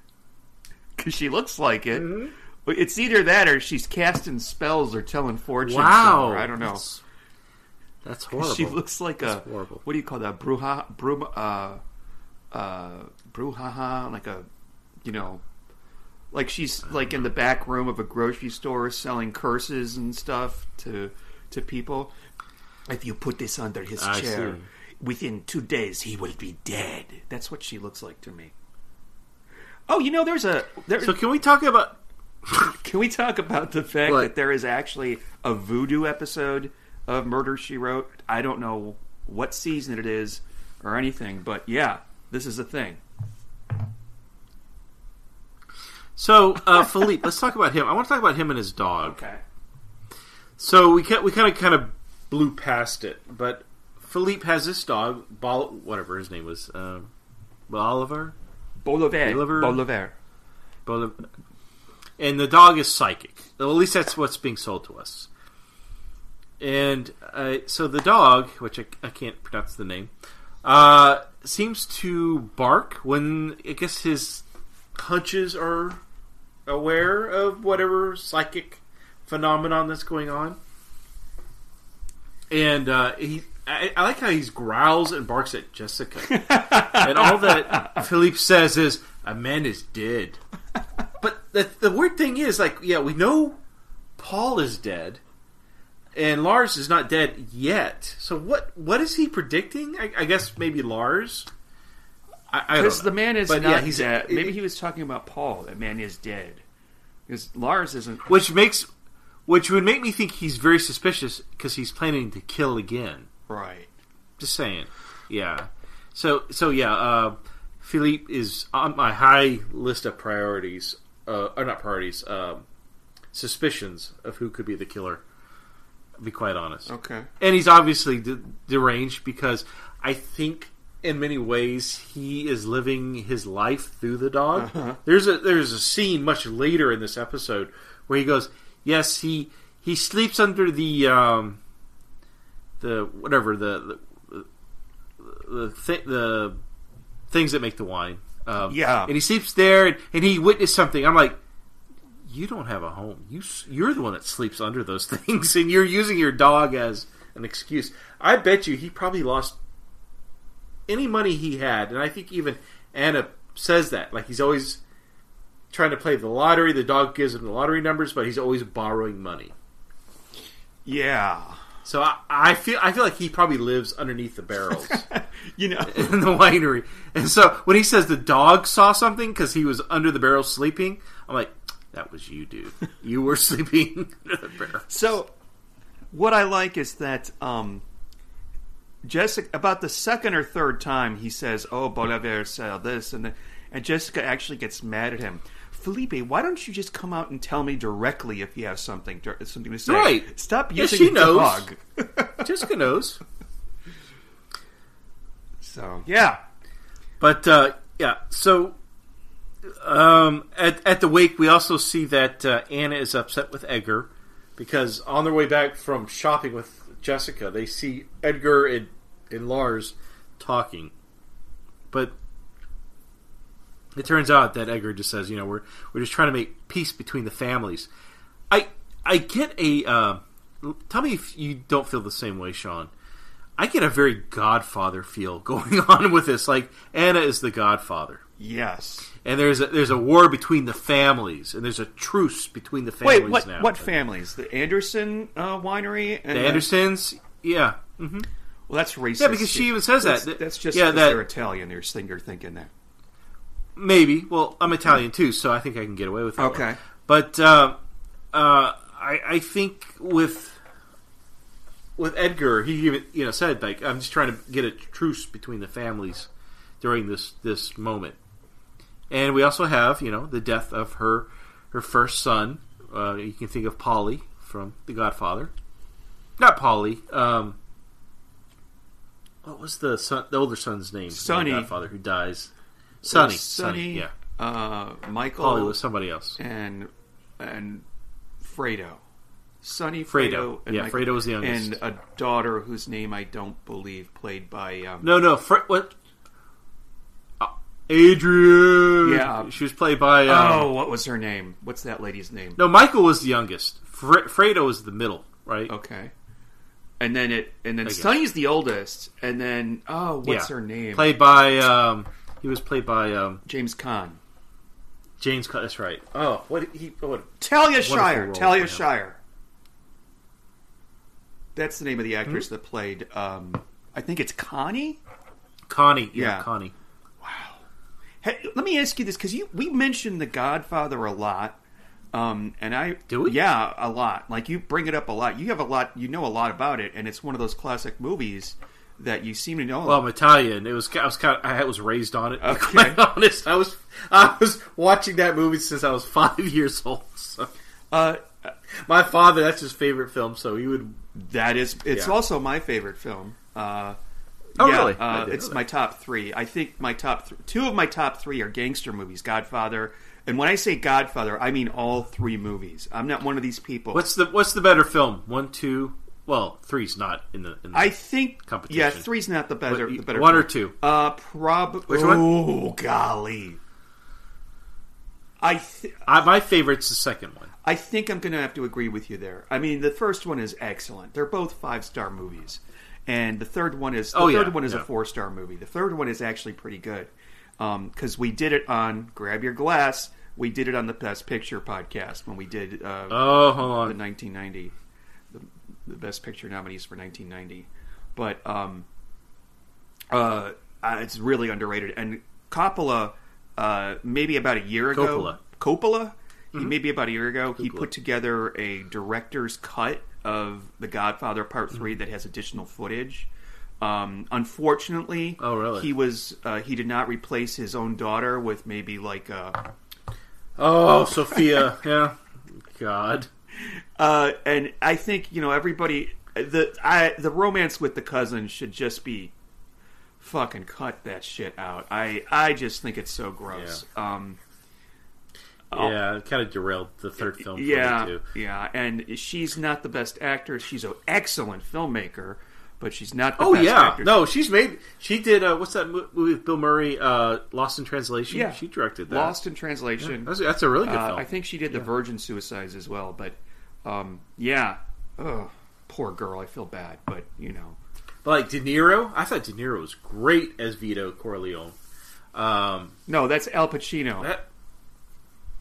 Because she looks like it. Mm-hmm. It's either that or she's casting spells or telling fortunes. Wow! Somewhere. I don't know. That's, that's horrible. She looks like that's a... horrible. What do you call that? Bruja... Bru, uh, uh, brouhaha, like a, you know, like she's like in the back room of a grocery store selling curses and stuff to to people. If you put this under his I chair, see. within two days he will be dead. That's what she looks like to me. Oh, you know, there's a. There, so can we talk about? Can we talk about the fact what? that there is actually a voodoo episode of Murder, She Wrote? I don't know what season it is or anything, but yeah, this is a thing. So, uh, Philippe, let's talk about him. I want to talk about him and his dog. Okay. So we can, we kind of kind of blew past it, but Philippe has this dog, Bol- whatever his name was, uh, Bolivar, Bolivar, Bolivar, Bolivar, Bolivar, and the dog is psychic. Well, at least that's what's being sold to us. And uh, so the dog, which I, I can't pronounce the name, uh, seems to bark when I guess his hunches are aware of whatever psychic phenomenon that's going on. And uh, he, I, I like how he growls and barks at Jessica. And all that Philippe says is, "A man is dead." But the, the weird thing is, like, yeah, we know Paul is dead, and Lars is not dead yet. So what? What is he predicting? I, I guess maybe Lars. Because the man is but not yeah, he's dead. it, Maybe he was talking about Paul. That man is dead. Because Lars isn't. Which makes, which would make me think he's very suspicious because he's planning to kill again. Right. Just saying. Yeah. So so yeah. Uh, Philippe is on my high list of priorities, uh, or not priorities, um, suspicions of who could be the killer. To be quite honest. Okay. And he's obviously de- deranged because I think, in many ways, he is living his life through the dog. Uh-huh. There's a there's a scene much later in this episode where he goes, yes, he he sleeps under the um, the whatever the the the, th- the things that make the wine. Um, yeah, and he sleeps there, and, and he witnessed something. I'm like, you don't have a home. You you're the one that sleeps under those things, and you're using your dog as an excuse. I bet you he probably lost any money he had, and I think even Anna says that. Like, he's always trying to play the lottery. The dog gives him the lottery numbers, but he's always borrowing money. Yeah. So I, I feel I feel like he probably lives underneath the barrels, you know, in the winery. And so when he says the dog saw something because he was under the barrel sleeping, I'm like, that was you, dude. You were sleeping under the barrel. So what I like is that um, Jessica, about the second or third time, he says, "Oh, Bolivar said this," and the, and Jessica actually gets mad at him. Felipe, why don't you just come out and tell me directly if you have something to, something to say? Right. Stop Yes, using she knows. dog. Jessica knows. So, yeah. But, uh, yeah, so um, at, at the wake, we also see that uh, Anna is upset with Edgar because on their way back from shopping with Jessica, they see Edgar and, and Lars talking. But it turns out that Edgar just says, you know, we're we're just trying to make peace between the families. I I get a... Uh, tell me if you don't feel the same way, Sean. I get a very Godfather feel going on with this. Like, Anna is the Godfather. Yes. And there's a, there's a war between the families, and there's a truce between the families Wait, what, now. what families? The Anderson uh, winery? And the Andersons? Yeah. Mm-hmm. Well, that's racist. Yeah, because she even says that's, that. That's just yeah, because that, they're Italian. You're, you're thinking that. Maybe. Well, I'm Italian, too, so I think I can get away with that. Okay. One. But uh, uh, I, I think with... With Edgar, he even you know said like I'm just trying to get a truce between the families during this, this moment, and we also have you know the death of her her first son. Uh, you can think of Polly from The Godfather, not Polly. Um, what was the son, the older son's name? Sonny. The Godfather who dies. Sonny. Sonny. Sonny. Yeah. Uh, Michael. Polly was somebody else. And and Fredo. Sonny, Fredo. Fredo and Yeah, Michael, Fredo was the youngest. and a daughter whose name I don't believe played by um, No, no. Fre- what? Uh, Adrian. Yeah. She was played by. Um, oh, what was her name? What's that lady's name? No, Michael was the youngest. Fre- Fredo was the middle, right? Okay. And then it, and then I guess. Sonny's the oldest, and then oh, what's Yeah. her name? Played by. Um, he was played by um, James Caan. James. Caan, that's right. Oh, what he? What? Talia Wonderful Shire. role Talia for him. Shire. That's the name of the actress mm-hmm. that played. Um, I think it's Connie. Connie. Yeah, Yeah. Connie. Wow. Hey, let me ask you this because you we mentioned The Godfather a lot, um, and I Do we? Yeah, a lot. Like you bring it up a lot. You have a lot. You know a lot about it, and it's one of those classic movies that you seem to know. Well, I'm Italian. It was. I was kind of. I was raised on it. To be Okay. quite honest, I was. I was watching that movie since I was five years old. So. Uh, My father. That's his favorite film. So he would. that is. It's Yeah. also my favorite film. Uh, Oh, yeah, really? I Uh, didn't it's know my that. top three. I think my top th- two of my top three are gangster movies: Godfather, and when I say Godfather, I mean all three movies. I'm not one of these people. What's the What's the better film? One, two. Well, three's not in the. In the I think competition. yeah, three's not the better. What, the better one film. or two? Uh, probably. Which one? Oh, golly! I th- I, my favorite's the second one. I think I'm going to have to agree with you there. I mean, the first one is excellent. They're both five star movies, and the third one is the Oh, third yeah, one is yeah. a four star movie. The third one is actually pretty good because um, we did it on Grab Your Glass. We did it on the Best Picture podcast when we did uh, Oh, hold the on. nineteen ninety, the, the Best Picture nominees for nineteen ninety. But um, uh, uh, it's really underrated. And Coppola, uh, maybe about a year ago, Coppola. Coppola, he, Mm-hmm. maybe about a year ago, he Coppola. put together a director's cut of The Godfather Part Mm-hmm. Three that has additional footage. Um, unfortunately, Oh, really? he was uh, he did not replace his own daughter with maybe like a. Oh, Sophia. Yeah. God. Uh, and I think you know everybody the I the romance with the cousin should just be fucking cut that shit out. I I just think it's so gross. Um, oh, Yeah, it kind of derailed the third film for yeah, me, too. yeah, and she's not the best actress. She's an excellent filmmaker, but she's not the Oh, best yeah. actress. No, she's made... She did... Uh, what's that mo- movie with Bill Murray? Uh, Lost in Translation? Yeah. She directed that. Lost in Translation. That's, that's a really good Uh, film. I think she did the Virgin Suicides as well, but um, yeah, Ugh, poor girl. I feel bad, but you know. But like De Niro, I thought De Niro was great as Uh, Vito Corleone. Um, No, that's Al Pacino. that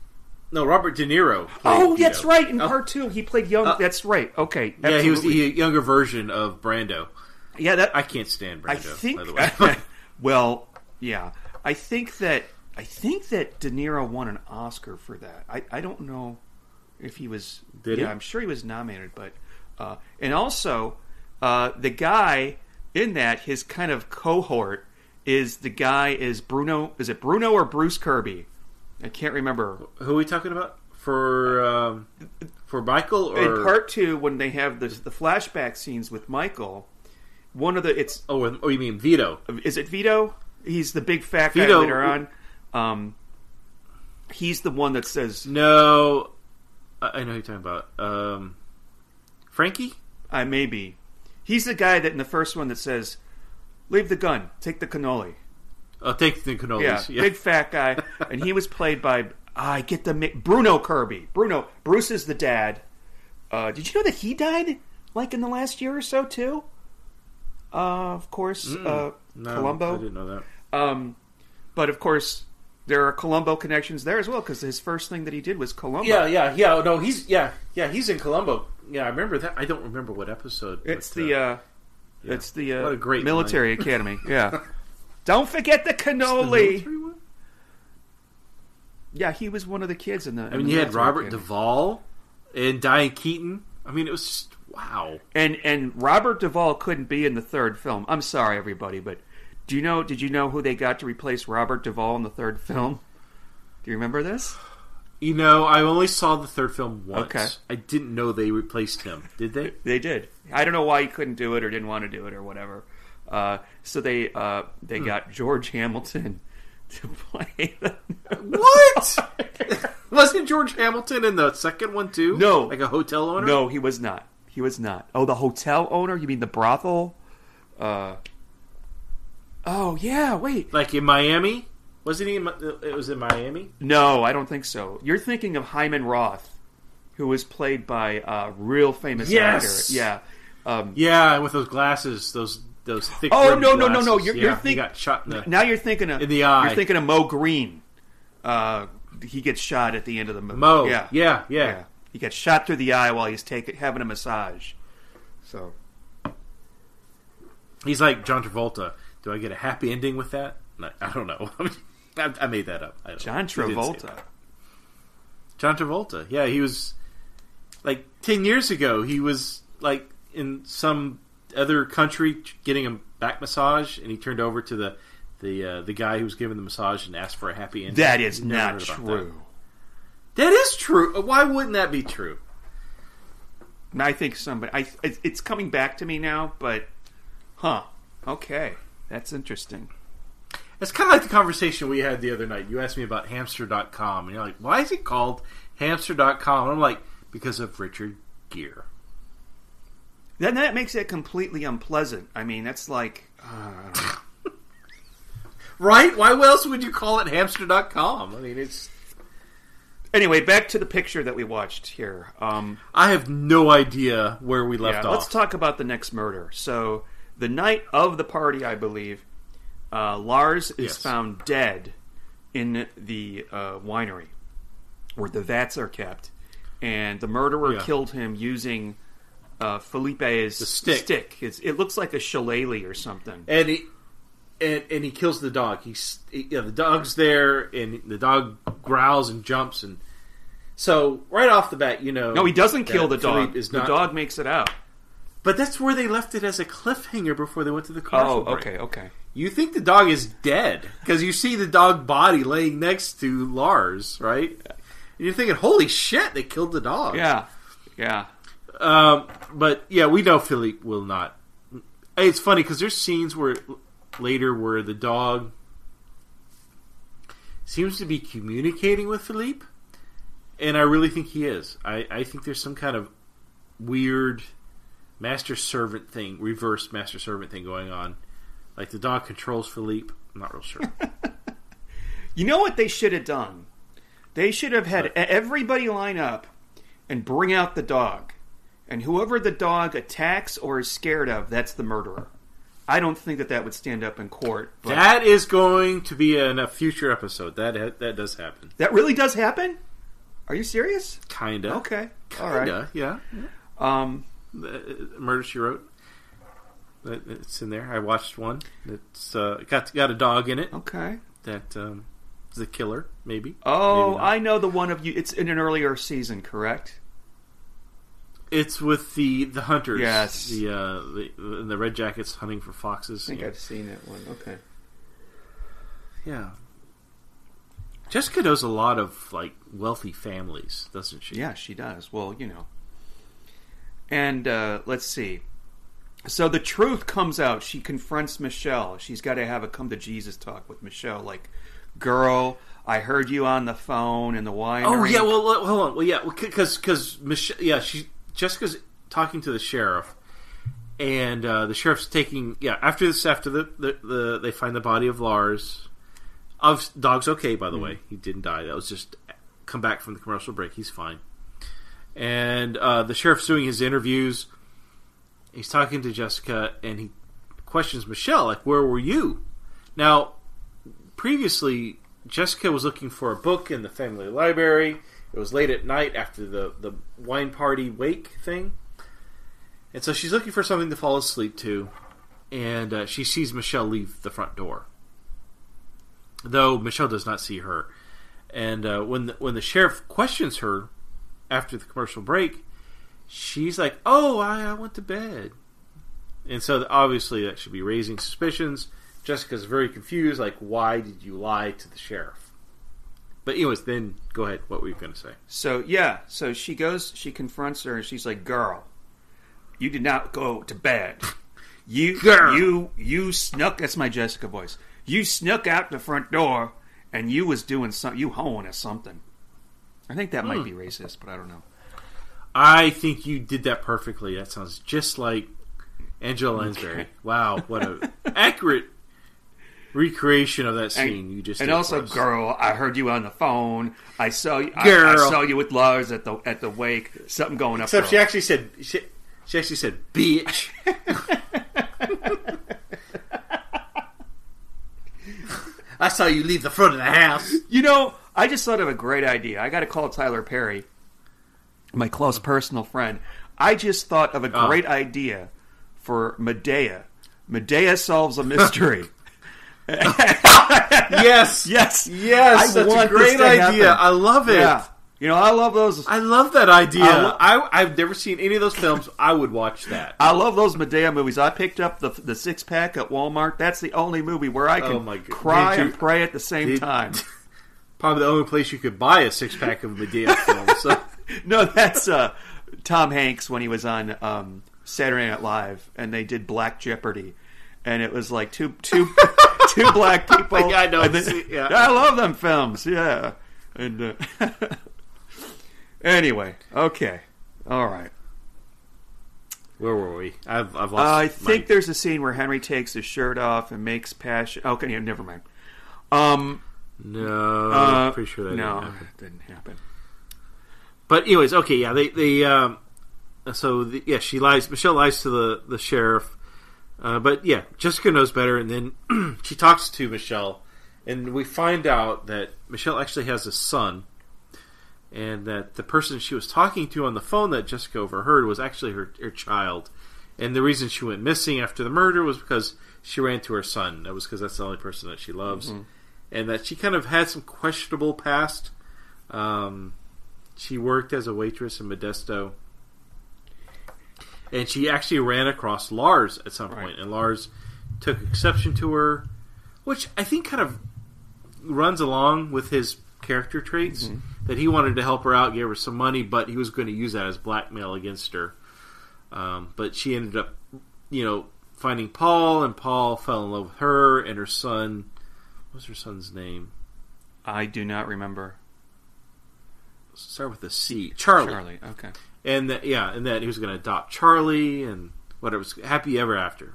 No, Robert De Niro. Oh, that's Vito. right. In Oh. part two, he played young. Uh, that's right. Okay. Yeah, he was absolutely. the younger version of Brando. Yeah, that I can't stand Brando. I think. by the way. Well, yeah, I think that I think that De Niro won an Oscar for that. I, I don't know if he was. Did yeah, he? I'm sure he was nominated, but uh, and also uh, the guy in that, his kind of cohort is the guy is Bruno. Is it Bruno or Bruce Kirby? I can't remember. Who are we talking about for um, for Michael? Or In part two, when they have the the flashback scenes with Michael, one of the it's oh, oh, you mean Vito? Is it Vito? He's the big fat guy Vito, later on. Um, he's the one that says No, I I know who you're talking about. Um, Frankie? I maybe. He's the guy that in the first one that says, "Leave the gun, take the cannoli." I'll take the cannolis. Yeah, Yeah, big fat guy, and he was played by ah, I get the mi- Bruno Kirby. Bruno Bruce is the dad. Uh, did you know that he died like in the last year or so too? Uh, of course, Mm, uh, no, Columbo. I didn't know that. Um, but of course, there are Columbo connections there as well because his first thing that he did was Columbo. Yeah, yeah, yeah. No, he's yeah, yeah. He's in Columbo. Yeah, I remember that. I don't remember what episode. It's but, the uh, uh, yeah. it's the uh, What a great military line. academy. Yeah, don't forget the the cannoli. military one? Yeah, he was one of the kids in the. I in mean, the you had military Robert academy. Duvall and Diane Keaton. I mean, it was just wow. and and Robert Duvall couldn't be in the third film. I'm sorry, everybody, but do you know? Did you know who they got to replace Robert Duvall in the third film? Do you remember this? You know, I only saw the third film once. Okay. I didn't know they replaced him. Did they? They did. I don't know why he couldn't do it or didn't want to do it or whatever. Uh, so they uh, they got George Hamilton to play the What? Wasn't George Hamilton in the second one too? No. Like a hotel owner? No, he was not. He was not. Oh, the hotel owner? You mean the brothel? Uh, oh, yeah, wait. Like in Miami? Wasn't he in, Mi- it was in Miami? No, I don't think so. You're thinking of Hyman Roth, who was played by a real famous Yes! actor. Yeah. Um, Yeah, with those glasses, those those thick oh, rimmed no, no, no, no. glasses. You're, yeah, you're he thinking... got shot in the... Now you're thinking of... in the eye. You're thinking of Mo Green. Uh, he gets shot at the end of the movie. Mo. Yeah. Yeah, yeah. Yeah. He gets shot through the eye while he's taking having a massage. So... He's like John Travolta. Do I get a happy ending with that? No, I don't know. I, I made that up. I don't John know. He didn't say Travolta. that. John Travolta. Yeah, he was like ten years ago. He was like in some other country getting a back massage, and he turned over to the the uh, the guy who was giving the massage and asked for a happy ending. That is Never not heard about true. That. that is true. Why wouldn't that be true? I think somebody. I, it- it's coming back to me now, but huh? Okay, that's interesting. It's kind of like the conversation we had the other night. You asked me about hamster dot com, and you're like, why is it called hamster dot com? And I'm like, because of Richard Gere. Then that makes it completely unpleasant. I mean, that's like. Uh, Right? Why else would you call it hamster dot com? I mean, it's... anyway, back to the picture that we watched here. Um, I have no idea where we left yeah, off. let's talk about the next murder. So, the night of the party, I believe, uh, Lars is Yes. found dead in the uh, winery where the vats are kept, and the murderer Yeah. killed him using uh, Felipe's The stick. It's, it looks like a shillelagh or something. And he... And, and he kills the dog. He's he, yeah, the dog's there, and the dog growls and jumps, and so right off the bat, you know. No, he doesn't that kill the dog. Philippe is The not- dog makes it out. But that's where they left it as a cliffhanger before they went to the commercial Oh, break. okay, okay. You think the dog is dead because you see the dog body laying next to Lars, right? And you're thinking, "Holy shit, they killed the dog!" Yeah, yeah. Um, but yeah, we know Philippe will not. It's funny because there's scenes where later where the dog seems to be communicating with Philippe, and I really think he is. I, I think there's some kind of weird master servant thing, reverse master servant thing going on. Like the dog controls Philippe. I'm not real sure. You know what they should have done? They should have had What? everybody line up and bring out the dog. And whoever the dog attacks or is scared of, that's the murderer. I don't think that that would stand up in court. But That is going to be in a future episode. That that does happen. that really does happen? Are you serious? Kinda. Okay. Kinda, All right. yeah. Um, The Murder, She Wrote. It's in there. I watched one. It's uh, got got a dog in it. Okay. That um, is a killer, maybe. Oh, maybe I know the one of you. It's in an earlier season, correct? It's with the, the hunters. Yes. The, uh, the the red jackets hunting for foxes. I think yeah. I've seen that one. Okay. Yeah. Jessica knows a lot of like wealthy families, doesn't she? Yeah, she does. Well, you know. And uh, let's see. So the truth comes out. She confronts Michelle. She's got to have a come to Jesus talk with Michelle. Like, girl, I heard you on the phone in the winery. Oh yeah. Well, hold on. Well, yeah, because because Michelle. Yeah, she Jessica's talking to the sheriff, and uh, the sheriff's taking. Yeah, after this, after the, the, the they find the body of Lars. Of dog's okay, by the mm-hmm. way. He didn't die. That was just come back from the commercial break. He's fine. And uh, the sheriff's doing his interviews. He's talking to Jessica, and he questions Michelle, like, where were you? Now, previously, Jessica was looking for a book in the family library. It was late at night after the, the wine party wake thing. And so she's looking for something to fall asleep to. And uh, she sees Michelle leave the front door. Though Michelle does not see her. And uh, when, the, when the sheriff questions her after the commercial break, she's like, oh, I, I went to bed. And so obviously that should be raising suspicions. Jessica's very confused, like, why did you lie to the sheriff? But anyways, then go ahead. What were you going to say? So, yeah. So she goes, she confronts her, and she's like, girl, you did not go to bed. You, girl. you, you snuck, that's my Jessica voice. You snuck out the front door, and you was doing something, you hoeing or something. I think that might mm. be racist, but I don't know. I think you did that perfectly. That sounds just like Angela Lansbury. Okay. Wow, what an accurate recreation of that scene and, you just and did. And also, girl, I heard you on the phone. I saw you. Girl. I, I saw you with Lars at the at the wake. Something going up. Except girl. she actually said she, she actually said bitch. I saw you leave the front of the house. You know, I just thought of a great idea. I got to call Tyler Perry, my close personal friend. I just thought of a great oh. idea for Medea. Medea solves a mystery. yes, yes, yes. I that's a great idea. Happen. I love it. Yeah. You know, I love those. I love that idea. I lo- I, I've never seen any of those films. I would watch that. I love those Medea movies. I picked up the the six pack at Walmart. That's the only movie where I can oh my cry you, and pray at the same did, time. Probably the only place you could buy a six pack of Medea films. So. No, that's uh, Tom Hanks when he was on um, Saturday Night Live, and they did Black Jeopardy, and it was like two two two black people. Like I know. Then, yeah. I love them films. Yeah, and. Uh, Anyway, okay, all right. Where were we? I've, I've lost. Uh, I think my... there's a scene where Henry takes his shirt off and makes passion. Okay, yeah, never mind. Um, no, uh, I'm pretty sure that no, didn't happen. didn't happen. But anyways, okay, yeah, they they um, so the, yeah, she lies. Michelle lies to the the sheriff, uh, but yeah, Jessica knows better, and then she talks to Michelle, and we find out that Michelle actually has a son. And that the person she was talking to on the phone that Jessica overheard was actually her, her child. And the reason she went missing after the murder was because she ran to her son. That was because that's the only person that she loves. Mm-hmm. And that she kind of had some questionable past. Um, she worked as a waitress in Modesto. And she actually ran across Lars at some point. Right. And Lars took exception to her. Which I think kind of runs along with his character traits. Mm-hmm. That he wanted to help her out, gave her some money, but he was going to use that as blackmail against her. Um, but she ended up, you know, finding Paul, and Paul fell in love with her and her son. What was her son's name? I do not remember. Start with a C. Charlie. Charlie, okay. And that, yeah, and that he was going to adopt Charlie, and whatever. It was happy ever after.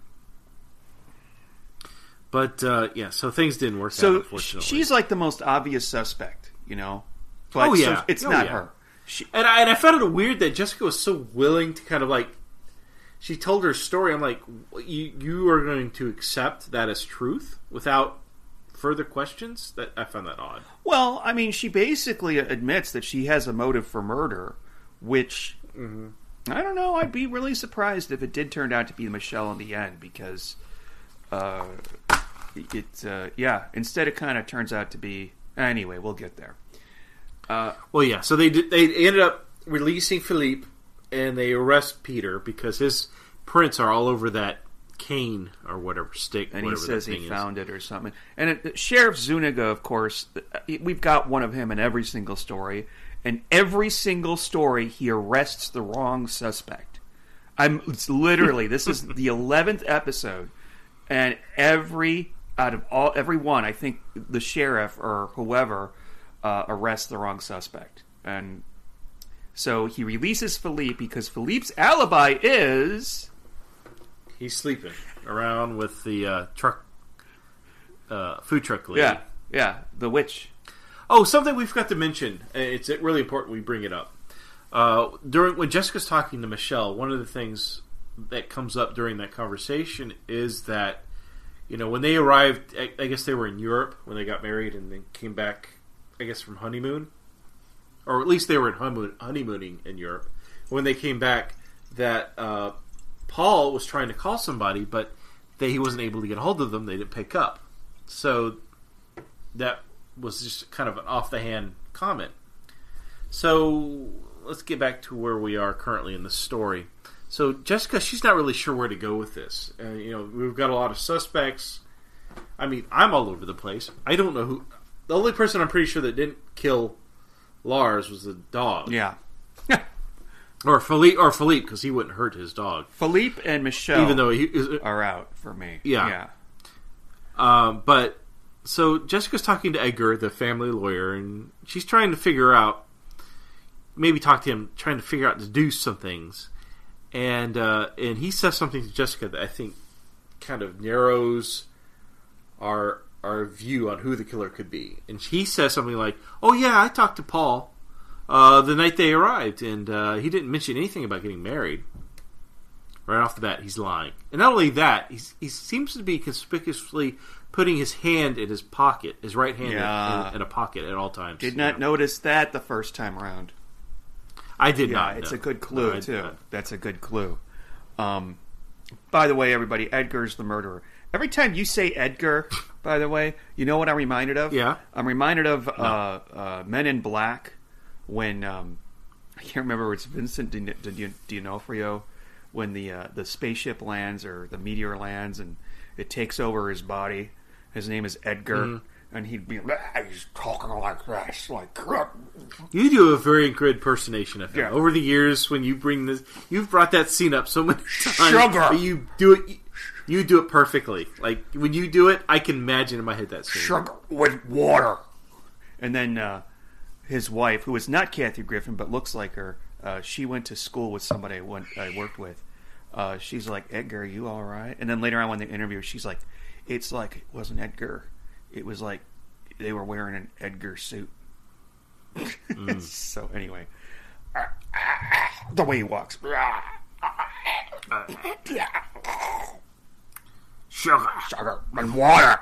But, uh, yeah, so things didn't work so out, unfortunately. She's like the most obvious suspect, you know? But oh yeah, so it's oh, not yeah. her. She, and I and I found it weird that Jessica was so willing to kind of like. She told her story. I'm like, you you are going to accept that as truth without further questions. That I found that odd. Well, I mean, she basically admits that she has a motive for murder, which Mm-hmm. I don't know. I'd be really surprised if it did turn out to be Michelle in the end, because uh, it, uh, yeah. Instead, it kind of turns out to be. Anyway, we'll get there. Uh, well, yeah. So they did, they ended up releasing Philippe, and they arrest Peter because his prints are all over that cane or whatever stick, and whatever he says that he thing found is. it or something. And it, Sheriff Zuniga, of course, we've got one of him in every single story. And every single story, he arrests the wrong suspect. I'm it's literally this is the eleventh episode, and every out of all every one, I think the sheriff or whoever uh, arrests the wrong suspect, and so he releases Philippe because Philippe's alibi is he's sleeping around with the uh, truck, uh, food truck lady. Yeah, yeah, the witch. Oh, something we forgot to mention. It's really important we bring it up. Uh, during when Jessica's talking to Michelle, one of the things that comes up during that conversation is that, you know, when they arrived, I, I guess they were in Europe when they got married and then came back, I guess, from honeymoon. Or at least they were in honeymoon, honeymooning in Europe. When they came back, that uh, Paul was trying to call somebody, but they, he wasn't able to get a hold of them. They didn't pick up. So that was just kind of an off-the-hand comment. So let's get back to where we are currently in the story. So Jessica, she's not really sure where to go with this. Uh, you know, we've got a lot of suspects. I mean, I'm all over the place. I don't know who. The only person I'm pretty sure that didn't kill Lars was the dog. Yeah. or Philippe, or Philippe, because he wouldn't hurt his dog. Philippe and Michelle, even though he is, are out for me. Yeah. Yeah. Um, but. So Jessica's talking to Edgar, the family lawyer, and she's trying to figure out, maybe talk to him, trying to figure out to do some things. And uh, and he says something to Jessica that I think kind of narrows our our view on who the killer could be. And he says something like, "Oh yeah, I talked to Paul uh, the night they arrived, and uh, he didn't mention anything about getting married." Right off the bat, he's lying. And not only that, he's, he seems to be conspicuously putting his hand in his pocket, his right hand yeah. in, in a pocket at all times. Did not yeah. notice that the first time around. I did yeah, not. It's no. a good clue, no, too. That's a good clue. Um, by the way, everybody, Edgar's the murderer. Every time you say Edgar, by the way, you know what I'm reminded of? Yeah. I'm reminded of no. uh, uh, Men in Black when, um, I can't remember, it's Vincent D'Onofrio, when the uh, the spaceship lands or the meteor lands and it takes over his body. His name is Edgar, mm-hmm. and he'd be he's talking like this, like. You do a very good impersonation of him. Yeah. Over the years, when you bring this, you've brought that scene up so many times. Sugar. But you do it. You do it perfectly. Like when you do it, I can imagine in my head that scene. Sugar with water. And then uh, his wife, who is not Kathy Griffin but looks like her. Uh, she went to school with somebody I, went, I worked with. Uh, she's like, Edgar, are you all right? And then later on when they interview, she's like, it's like it wasn't Edgar. It was like they were wearing an Edgar suit. Mm. So anyway, uh, uh, the way he walks. Uh, sugar, sugar, and water.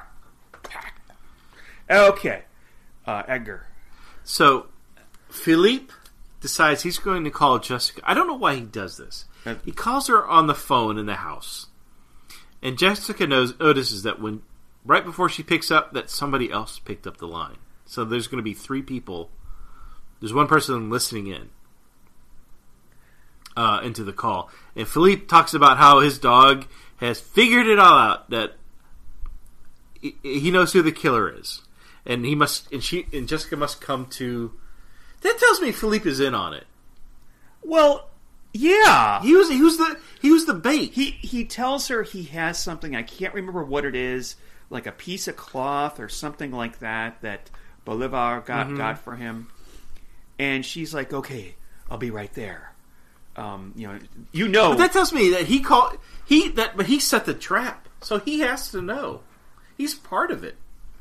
Okay, uh, Edgar. So, Philippe decides he's going to call Jessica. I don't know why he does this. He calls her on the phone in the house. And Jessica knows notices that when right before she picks up that somebody else picked up the line. So there's going to be three people. There's one person listening in uh, into the call. And Philippe talks about how his dog has figured it all out, that he, he knows who the killer is. And he must and she and Jessica must come to. That tells me Philippe is in on it. Well, yeah, he was. He was the. He was the bait. He he tells her he has something. I can't remember what it is, like a piece of cloth or something like that that Bolivar got mm-hmm. got for him. And she's like, "Okay, I'll be right there." Um, you know, you know. But that tells me that he called. He that, but he set the trap, so he has to know. He's part of it.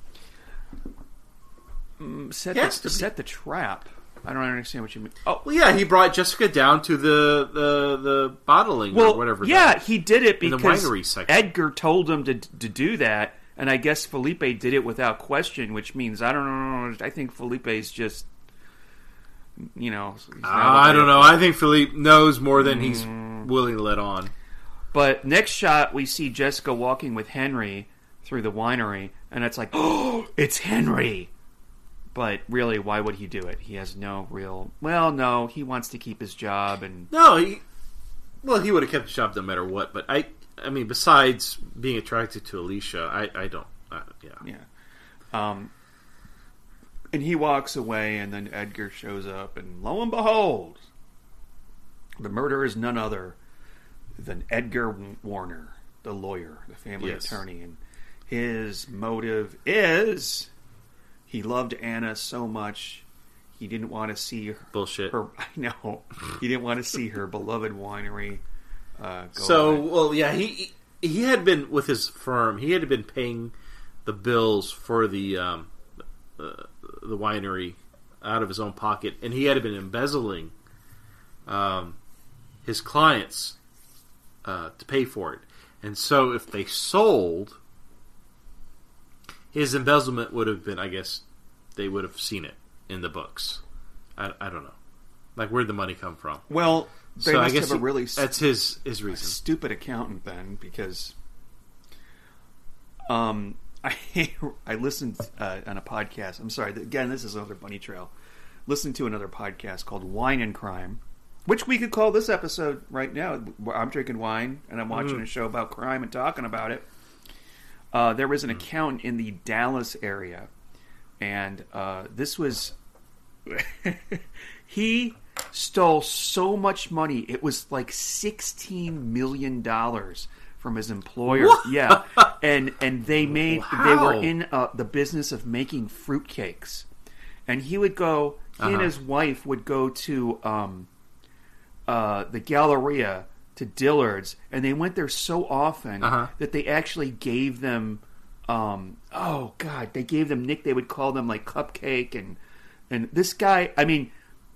Mm, set the, set the trap. I don't understand what you mean. Oh, well, yeah, he brought Jessica down to the the, the bottling well, or whatever. Yeah, that, he did it because the winery section. Edgar told him to to do that. And I guess Felipe did it without question, which means, I don't know, I think Felipe's just, you know... Uh, I don't know. I think Felipe knows more than he's mm. willing to let on. But next shot, we see Jessica walking with Henry through the winery, and it's like, oh, it's Henry! But really, why would he do it? He has no real... Well, no, he wants to keep his job, and... No, he... Well, he would have kept his job no matter what, but I... I mean, besides being attracted to Alicia, I, I don't... Uh, yeah. Yeah. Um, and he walks away, and then Edgar shows up, and lo and behold, the murderer is none other than Edgar Warner, the lawyer, the family yes. attorney, and his motive is he loved Anna so much he didn't want to see her. Bullshit. Her, I know. He didn't want to see her beloved winery uh, go So, away. well, yeah, he he had been with his firm. He had been paying the bills for the um, uh, the winery out of his own pocket, and he had been embezzling um, his clients uh, to pay for it. And so, if they sold, his embezzlement would have been, I guess, they would have seen it in the books. I, I don't know, like where'd the money come from? Well, they so must I guess have a he, really that's his his reason. Stupid accountant then, because um, I I listened uh, on a podcast. I'm sorry, again, this is another bunny trail. Listened to another podcast called Wine and Crime, which we could call this episode right now. I'm drinking wine and I'm watching mm. a show about crime and talking about it. Uh, there was an accountant in the Dallas area, and uh, this was he stole so much money. It was like sixteen million dollars from his employer. What? Yeah, and and they made wow. they were in uh, the business of making fruitcakes, and he would go. He uh-huh. and his wife would go to um, uh, the Galleria to Dillard's, and they went there so often uh-huh. that they actually gave them. Um, oh God, they gave them Nick. They would call them like Cupcake and. And this guy, I mean,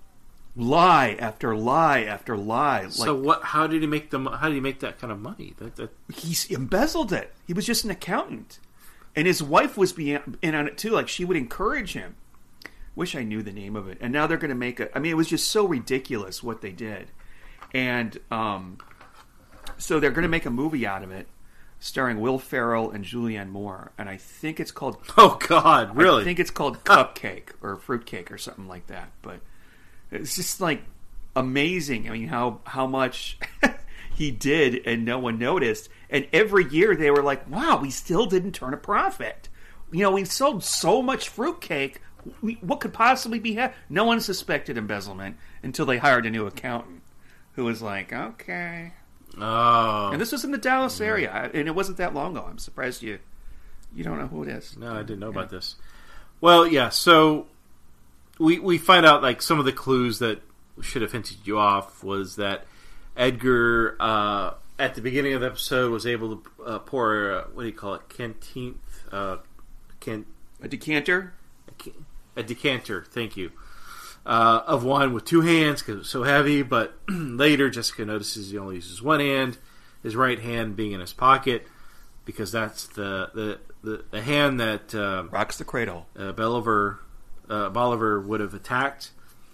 lie after lie after lie. So like, what? How did he make the? How did he make that kind of money? That, that... He's embezzled it. He was just an accountant, and his wife was being in on it too. Like she would encourage him. Wish I knew the name of it. And now they're going to make a. I mean, it was just so ridiculous what they did, and um, so they're going to make a movie out of it, starring Will Ferrell and Julianne Moore, and I think it's called... Oh, God, really? I think it's called Cupcake or Fruitcake or something like that, but it's just, like, amazing. I mean, how, how much he did and no one noticed, and every year they were like, wow, we still didn't turn a profit. You know, we sold so much fruitcake, we, what could possibly be... Ha-? No one suspected embezzlement until they hired a new accountant who was like, okay... Oh, and this was in the Dallas area, and it wasn't that long ago. I'm surprised you you don't know who it is. No, I didn't know yeah. about this. Well, yeah. So we we find out like some of the clues that should have hinted you off was that Edgar uh, at the beginning of the episode was able to uh, pour uh, what do you call it? Canteen, uh, can a decanter, a, a decanter. Thank you. Uh, of wine with two hands because it's so heavy, but later Jessica notices he only uses one hand, his right hand being in his pocket, because that's the the, the, the hand that uh, rocks the cradle. Uh, Bolivar uh, Bolivar would have attacked.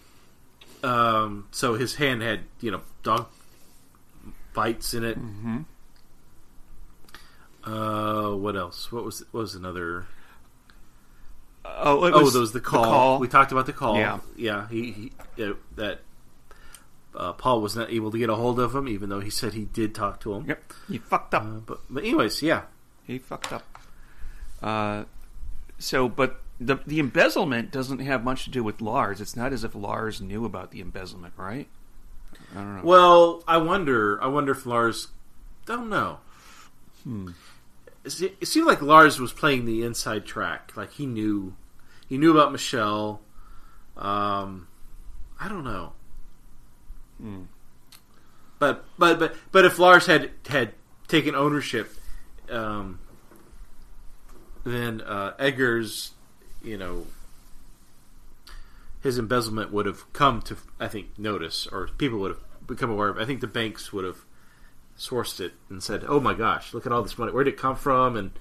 Um, so his hand had you know dog bites in it. Mm-hmm. Uh, what else? What was what was another? Oh, it oh, was there was the call. the call. We talked about the call. Yeah, yeah. He, he uh, that uh, Paul was not able to get a hold of him, even though he said he did talk to him. Yep, he fucked up. Uh, but, but anyways, yeah, he fucked up. Uh, so, but the the embezzlement doesn't have much to do with Lars. It's not as if Lars knew about the embezzlement, right? I don't know. Well, I wonder. I wonder if Lars. Don't know. Hmm. It seemed like Lars was playing the inside track. Like he knew, he knew about Michelle. Um, I don't know. Hmm. But but but but if Lars had had taken ownership, um, then uh, Edgar's, you know, his embezzlement would have come to, I think, notice, or people would have become aware of it. I think the banks would have sourced it and said, "Oh my gosh, look at all this money. Where did it come from?" And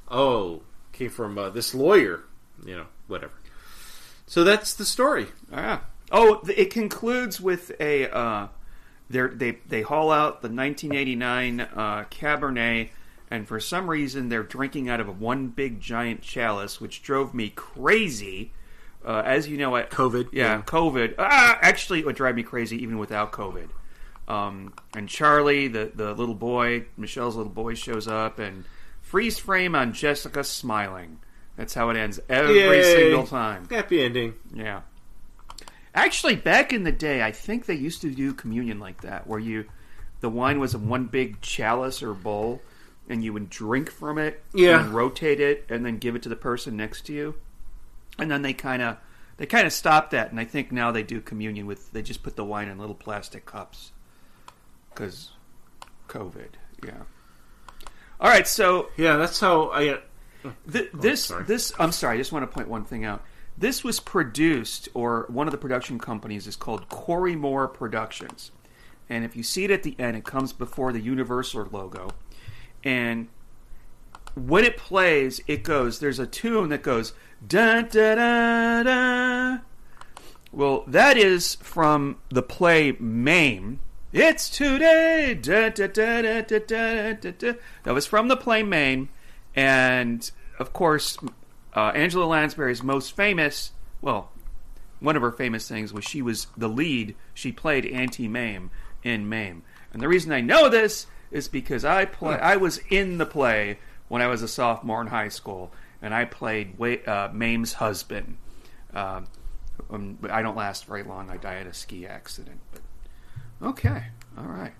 oh, came from uh, this lawyer. You know, whatever. So that's the story. Yeah. Oh, it concludes with a. Uh, they they haul out the nineteen eighty-nine uh, Cabernet, and for some reason they're drinking out of a one big giant chalice, which drove me crazy. Uh, as you know, at COVID, yeah, yeah. COVID. Ah, actually, it would drive me crazy even without COVID. Um, and Charlie, the the little boy, Michelle's little boy, shows up and freeze frame on Jessica smiling. That's how it ends every Yay. single time. Happy ending. Yeah. Actually, back in the day, I think they used to do communion like that, where you, the wine was in one big chalice or bowl, and you would drink from it, yeah. and rotate it, and then give it to the person next to you. And then they kind of, they kind of stopped that, and I think now they do communion with, they just put the wine in little plastic cups, because COVID. Yeah. All right, so yeah, that's how I. Uh, th- oh, this sorry. this I'm sorry, I just want to point one thing out. This was produced, or one of the production companies is called Corymore Productions. And if you see it at the end, it comes before the Universal logo. And when it plays, it goes, there's a tune that goes, da da da da. Well, that is from the play Mame. It's today. Da, da, da, da, da, da, da, da. That was from the play Mame. And, of course, Uh, Angela Lansbury's most famous, well, one of her famous things was she was the lead. She played Auntie Mame in Mame. And the reason I know this is because I play, I was in the play when I was a sophomore in high school, and I played uh, Mame's husband. Uh, um, but I don't last very long. I die at a ski accident. But okay, all right.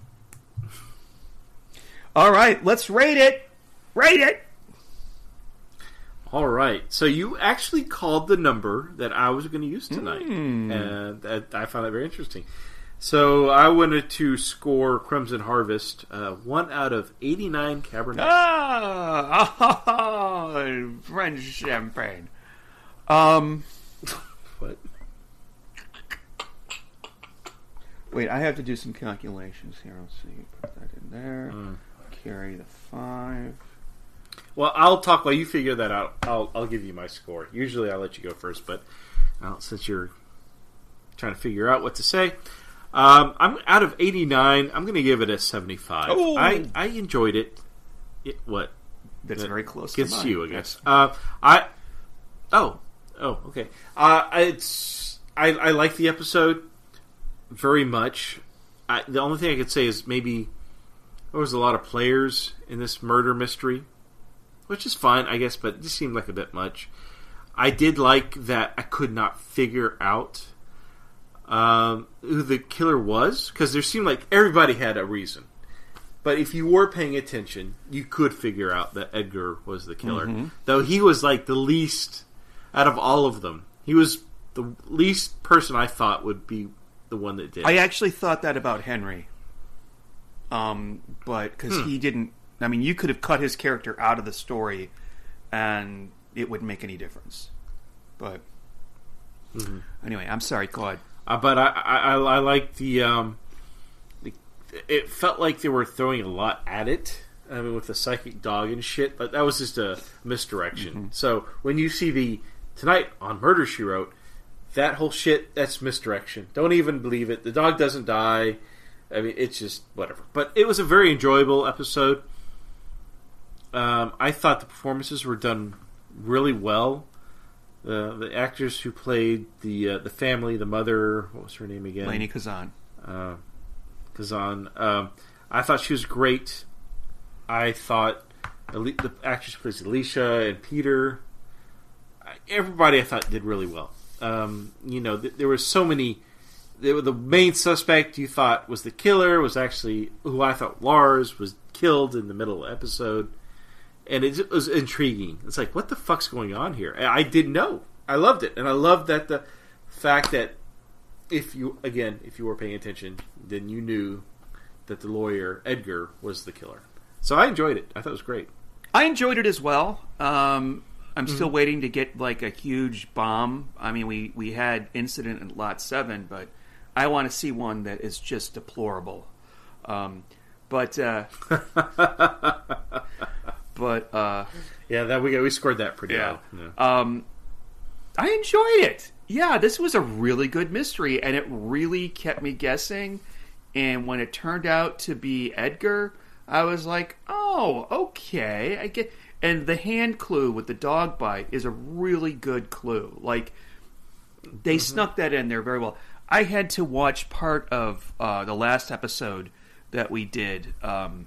All right, let's rate it. Rate it! All right. So you actually called the number that I was going to use tonight. Mm. And that, I found that very interesting. So I wanted to score Crimson Harvest uh, one out of eighty-nine Cabernet. Ah! Oh, French champagne. Um, what? Wait, I have to do some calculations here. Let's see. Put that in there. Mm. Carry the five. Well, I'll talk while you figure that out. I'll I'll give you my score. Usually I let you go first, but uh, since you're trying to figure out what to say, um, I'm out of eighty-nine. I'm going to give it a seventy-five. Oh. I, I enjoyed it. it what? That's that very close gets to mine. you, I guess. Uh, I oh oh okay. Uh, it's I I like the episode very much. I, the only thing I could say is maybe there was a lot of players in this murder mystery. Which is fine, I guess, but it just seemed like a bit much. I did like that I could not figure out um, who the killer was, because there seemed like everybody had a reason. But if you were paying attention, you could figure out that Edgar was the killer. Mm-hmm. Though he was like the least, out of all of them, he was the least person I thought would be the one that did. I actually thought that about Henry. Um, but, because hmm. he didn't, I mean, you could have cut his character out of the story, and it wouldn't make any difference. But mm-hmm. anyway, I'm sorry. Go ahead. Uh, but I, I, I like the, um, the. It felt like they were throwing a lot at it. I mean, with the psychic dog and shit. But that was just a misdirection. Mm-hmm. So when you see the tonight on Murder She Wrote, that whole shit, that's misdirection. Don't even believe it. The dog doesn't die. I mean, it's just whatever. But it was a very enjoyable episode. Um, I thought the performances were done really well. The the actors who played the uh, the family, the mother, what was her name again? Lainey Kazan. Uh, Kazan. Um, I thought she was great. I thought the actress who plays Alicia and Peter. Everybody I thought did really well. Um, you know, th- there were so many. They were the main suspect you thought was the killer was actually who I thought Lars was killed in the middle of the episode. And it was intriguing. It's like, what the fuck's going on here? I didn't know. I loved it. And I loved that the fact that if you, again, if you were paying attention, then you knew that the lawyer, Edgar, was the killer. So I enjoyed it. I thought it was great. I enjoyed it as well. Um, I'm mm-hmm. still waiting to get like a huge bomb. I mean, we, we had incident in Lot seven, but I want to see one that is just deplorable. Um, but... Uh, But uh, Yeah, that we we scored that pretty Yeah. well. Yeah. Um, I enjoyed it. Yeah, this was a really good mystery, and it really kept me guessing. And when it turned out to be Edgar, I was like, "Oh, okay, I get." And the hand clue with the dog bite is a really good clue. Like they mm-hmm. snuck that in there very well. I had to watch part of uh, the last episode that we did, um,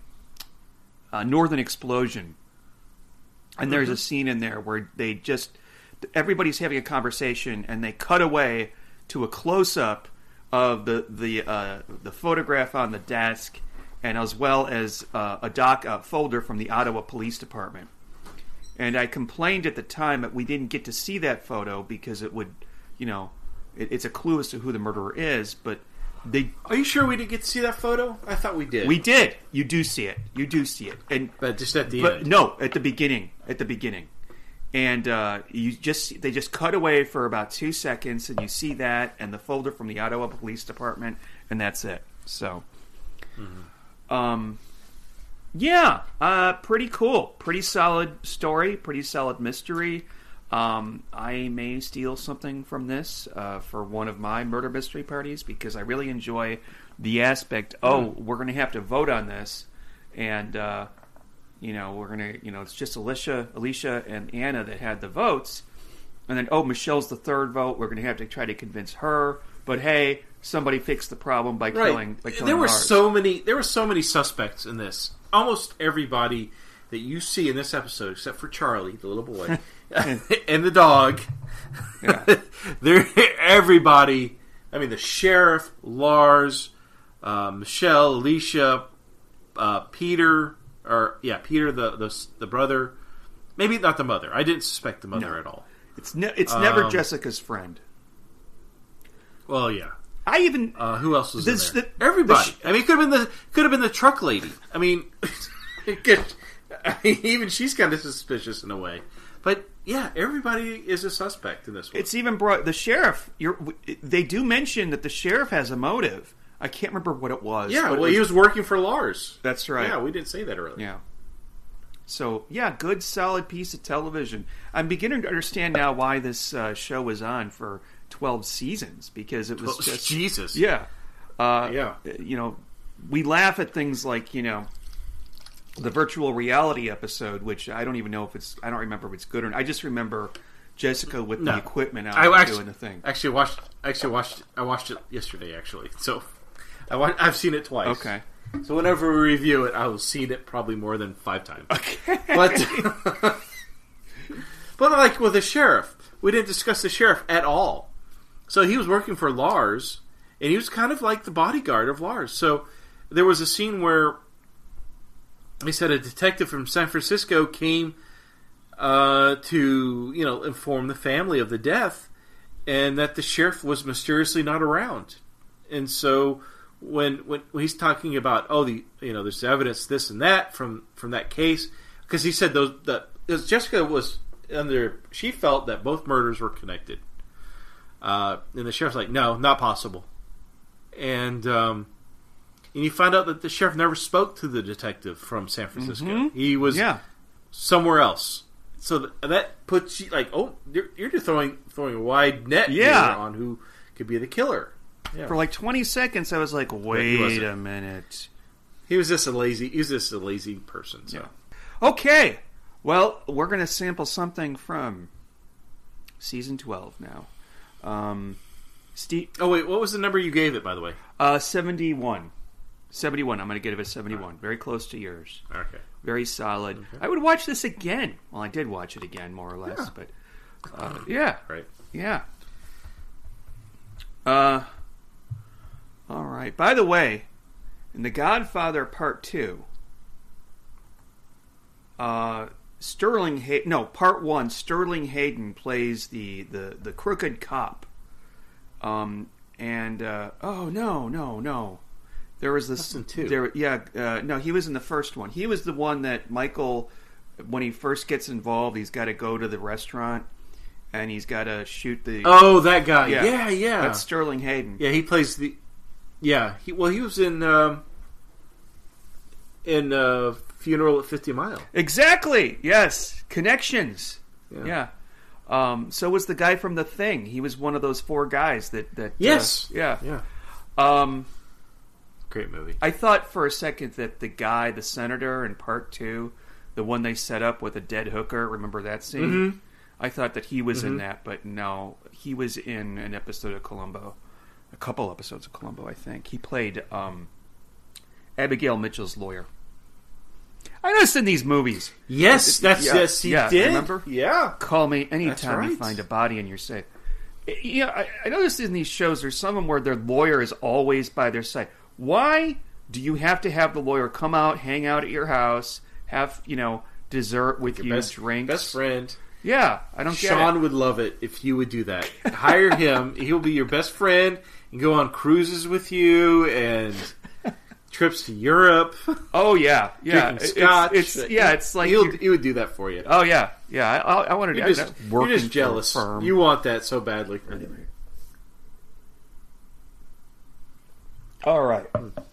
uh, Northern Explosion, and mm-hmm. there's a scene in there where they just everybody's having a conversation, and they cut away to a close up of the the uh, the photograph on the desk, and as well as uh, a doc a folder from the Ottawa Police Department. And I complained at the time that we didn't get to see that photo because it would, you know, it, it's a clue as to who the murderer is. But they are you sure we didn't get to see that photo? I thought we did. We did. You do see it. You do see it. And but just at the but end. No, at the beginning. At the beginning. And uh, you just they just cut away for about two seconds, and you see that and the folder from the Ottawa Police Department, and that's it. So, mm-hmm. um, yeah, uh, pretty cool, pretty solid story, pretty solid mystery. Um, I may steal something from this uh, for one of my murder mystery parties because I really enjoy the aspect. Oh, mm. we're going to have to vote on this, and. Uh, You know, we're gonna. You know, it's just Alicia, Alicia, and Anna that had the votes, and then oh, Michelle's the third vote. We're gonna have to try to convince her. But hey, somebody fixed the problem by right. killing. By killing there were Lars. so many. There were so many suspects in this. Almost everybody that you see in this episode, except for Charlie, the little boy, and the dog. Yeah. There, everybody. I mean, the sheriff, Lars, uh, Michelle, Alicia, uh, Peter. Or yeah, Peter, the, the the brother, maybe not the mother. I didn't suspect the mother no. at all. It's ne- it's never um, Jessica's friend. Well, yeah. I even uh, who else was this, in there? The, Everybody. The sh- I mean, it could have been the could have been the truck lady. I mean, it could, I mean, even she's kind of suspicious in a way. But yeah, everybody is a suspect in this one. It's even brought the sheriff. You're, they do mention that the sheriff has a motive. I can't remember what it was. Yeah, well, was, he was working for Lars. That's right. Yeah, we didn't say that earlier. Yeah. So, yeah, good, solid piece of television. I'm beginning to understand now why this uh, show was on for twelve seasons, because it was oh, just... Jesus. Yeah. Uh, yeah. You know, we laugh at things like, you know, the virtual reality episode, which I don't even know if it's... I don't remember if it's good or not. I just remember Jessica with no. the equipment out I actually, doing the thing. Actually watched, actually watched, I watched it yesterday, actually. So... I want, I've seen it twice. Okay. So whenever we review it, I will see it probably more than five times. Okay. But, but like with the sheriff, we didn't discuss the sheriff at all. So he was working for Lars, and he was kind of like the bodyguard of Lars. So there was a scene where he said a detective from San Francisco came uh, to, you know, inform the family of the death, and that the sheriff was mysteriously not around. And so... When, when when he's talking about oh the you know there's evidence this and that from, from that case, because he said those that Jessica was under she felt that both murders were connected, uh, and the sheriff's like no, not possible, and um, and you find out that the sheriff never spoke to the detective from San Francisco. Mm-hmm. He was yeah. somewhere else. So th- that puts you like oh you're, you're just throwing throwing a wide net yeah. here on who could be the killer. Yeah. For like twenty seconds, I was like, "Wait a minute." He was just a lazy. He was just a lazy person. So. Yeah. Okay. Well, we're going to sample something from season twelve now. Um, Steve. Oh wait, what was the number you gave it? By the way, uh, seventy-one. Seventy-one. I'm going to give it a seventy-one. Right. Very close to yours. Okay. Very solid. Okay. I would watch this again. Well, I did watch it again, more or less. Yeah. But uh, yeah. Right. Yeah. Uh. All right. By the way, in The Godfather Part Two, uh, Sterling Hay- no Part One, Sterling Hayden plays the the, the crooked cop. Um, and uh, oh no no no, there was this. That's in two. There, yeah, uh, no, he was in the first one. He was the one that Michael, when he first gets involved, he's got to go to the restaurant. And he's got to shoot the. Oh, that guy! Yeah, yeah, yeah. That's Sterling Hayden. Yeah, he plays the. Yeah, he well, he was in. Um, in uh, Funeral at fifty Mile. Exactly. Yes. Connections. Yeah. yeah. Um, so was the guy from The Thing. He was one of those four guys that... that yes. Uh, yeah. Yeah. Um, Great movie. I thought for a second that the guy, the senator in part two, the one they set up with a dead hooker, remember that scene? Mm-hmm. I thought that he was Mm-hmm. in that, but no. He was in an episode of Columbo. A couple episodes of Columbo, I think. He played um, Abigail Mitchell's lawyer. I noticed in these movies. Yes, that's yeah, yes, he yeah, did. Remember? Yeah. Call me anytime right. you find a body and you're safe. Yeah, I, I noticed in these shows there's some of them where their lawyer is always by their side. Why do you have to have the lawyer come out, hang out at your house, have, you know, dessert with Your you, best, drinks? Best friend. Yeah, I don't get Sean it. would love it if you would do that. Hire him. He'll be your best friend and go on cruises with you and trips to Europe. Oh yeah, yeah. Drinking scotch. It's, it's yeah. It's like He'll, you're- he would do that for you. oh yeah, yeah. I, I, I wanted to. You're I'm just, not working you're just for a jealous. firm. You want that so badly. Anyway. All right.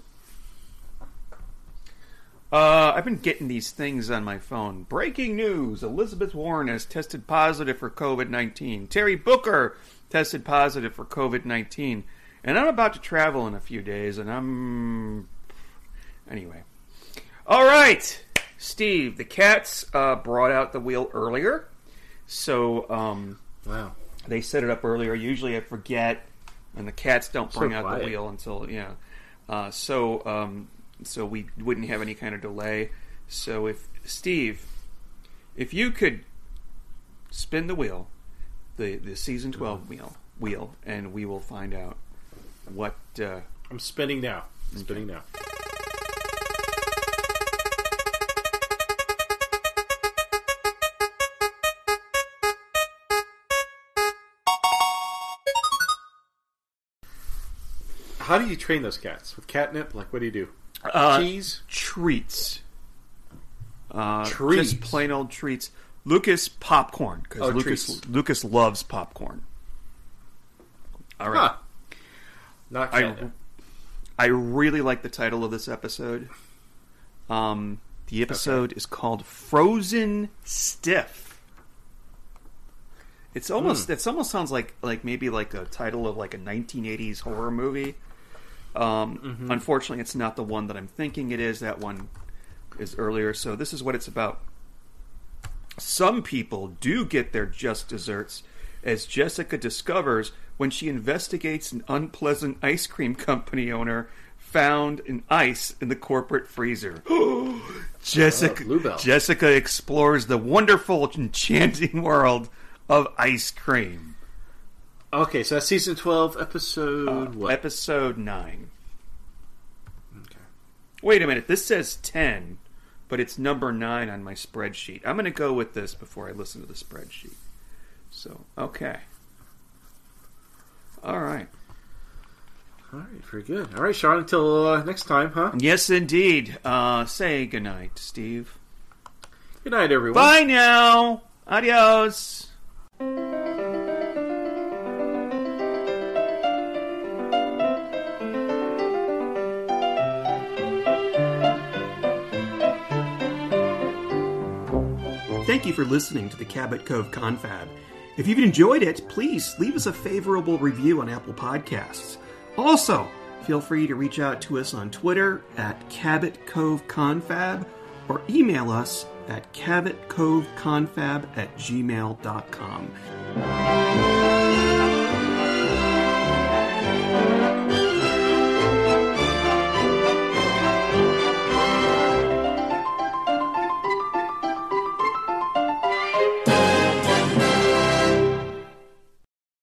Uh, I've been getting these things on my phone. Breaking news. Elizabeth Warren has tested positive for covid nineteen. Terry Booker tested positive for covid nineteen. And I'm about to travel in a few days, and I'm... Anyway. All right. Steve, the cats uh, brought out the wheel earlier. So, um... Wow. They set it up earlier. Usually I forget, and the cats don't bring So out quiet. the wheel until, yeah. Uh, so, um... So we wouldn't have any kind of delay. So if Steve, if you could spin the wheel, the the season twelve wheel, wheel, and we will find out what. Uh, I'm spinning now. I'm spinning now. How do you train those cats? With catnip? Like, what do you do? uh, Cheese? treats. Uh, Treats. Just plain old treats. Lucas popcorn because Oh, Lucas treats. Lucas loves popcorn. All right. Huh. Not I, catnip. I really like the title of this episode. Um, the episode is called "Frozen Stiff." It's almost Hmm. it almost sounds like like maybe like a title of like a nineteen eighties horror movie. Um, Mm-hmm. Unfortunately, it's not the one that I'm thinking it is. That one is earlier. So this is what it's about. Some people do get their just desserts, as Jessica discovers when she investigates an unpleasant ice cream company owner found an ice in the corporate freezer. Jessica, Oh, Bluebell. Jessica explores the wonderful, enchanting world of ice cream. Okay, so that's season twelve, episode Uh, what? Episode nine. Okay. Wait a minute, this says ten, but it's number nine on my spreadsheet. I'm going to go with this before I listen to the spreadsheet. So, okay. All right. All right, very good. All right, Sean, until uh, next time, huh? Yes, indeed. Uh, say goodnight, Steve. Good night, everyone. Bye now. Adios. Thank you for listening to the Cabot Cove Confab. If you've enjoyed it, please leave us a favorable review on Apple Podcasts. Also, feel free to reach out to us on Twitter at Cabot Cove Confab or email us at cabotcoveconfab at gmail dot com.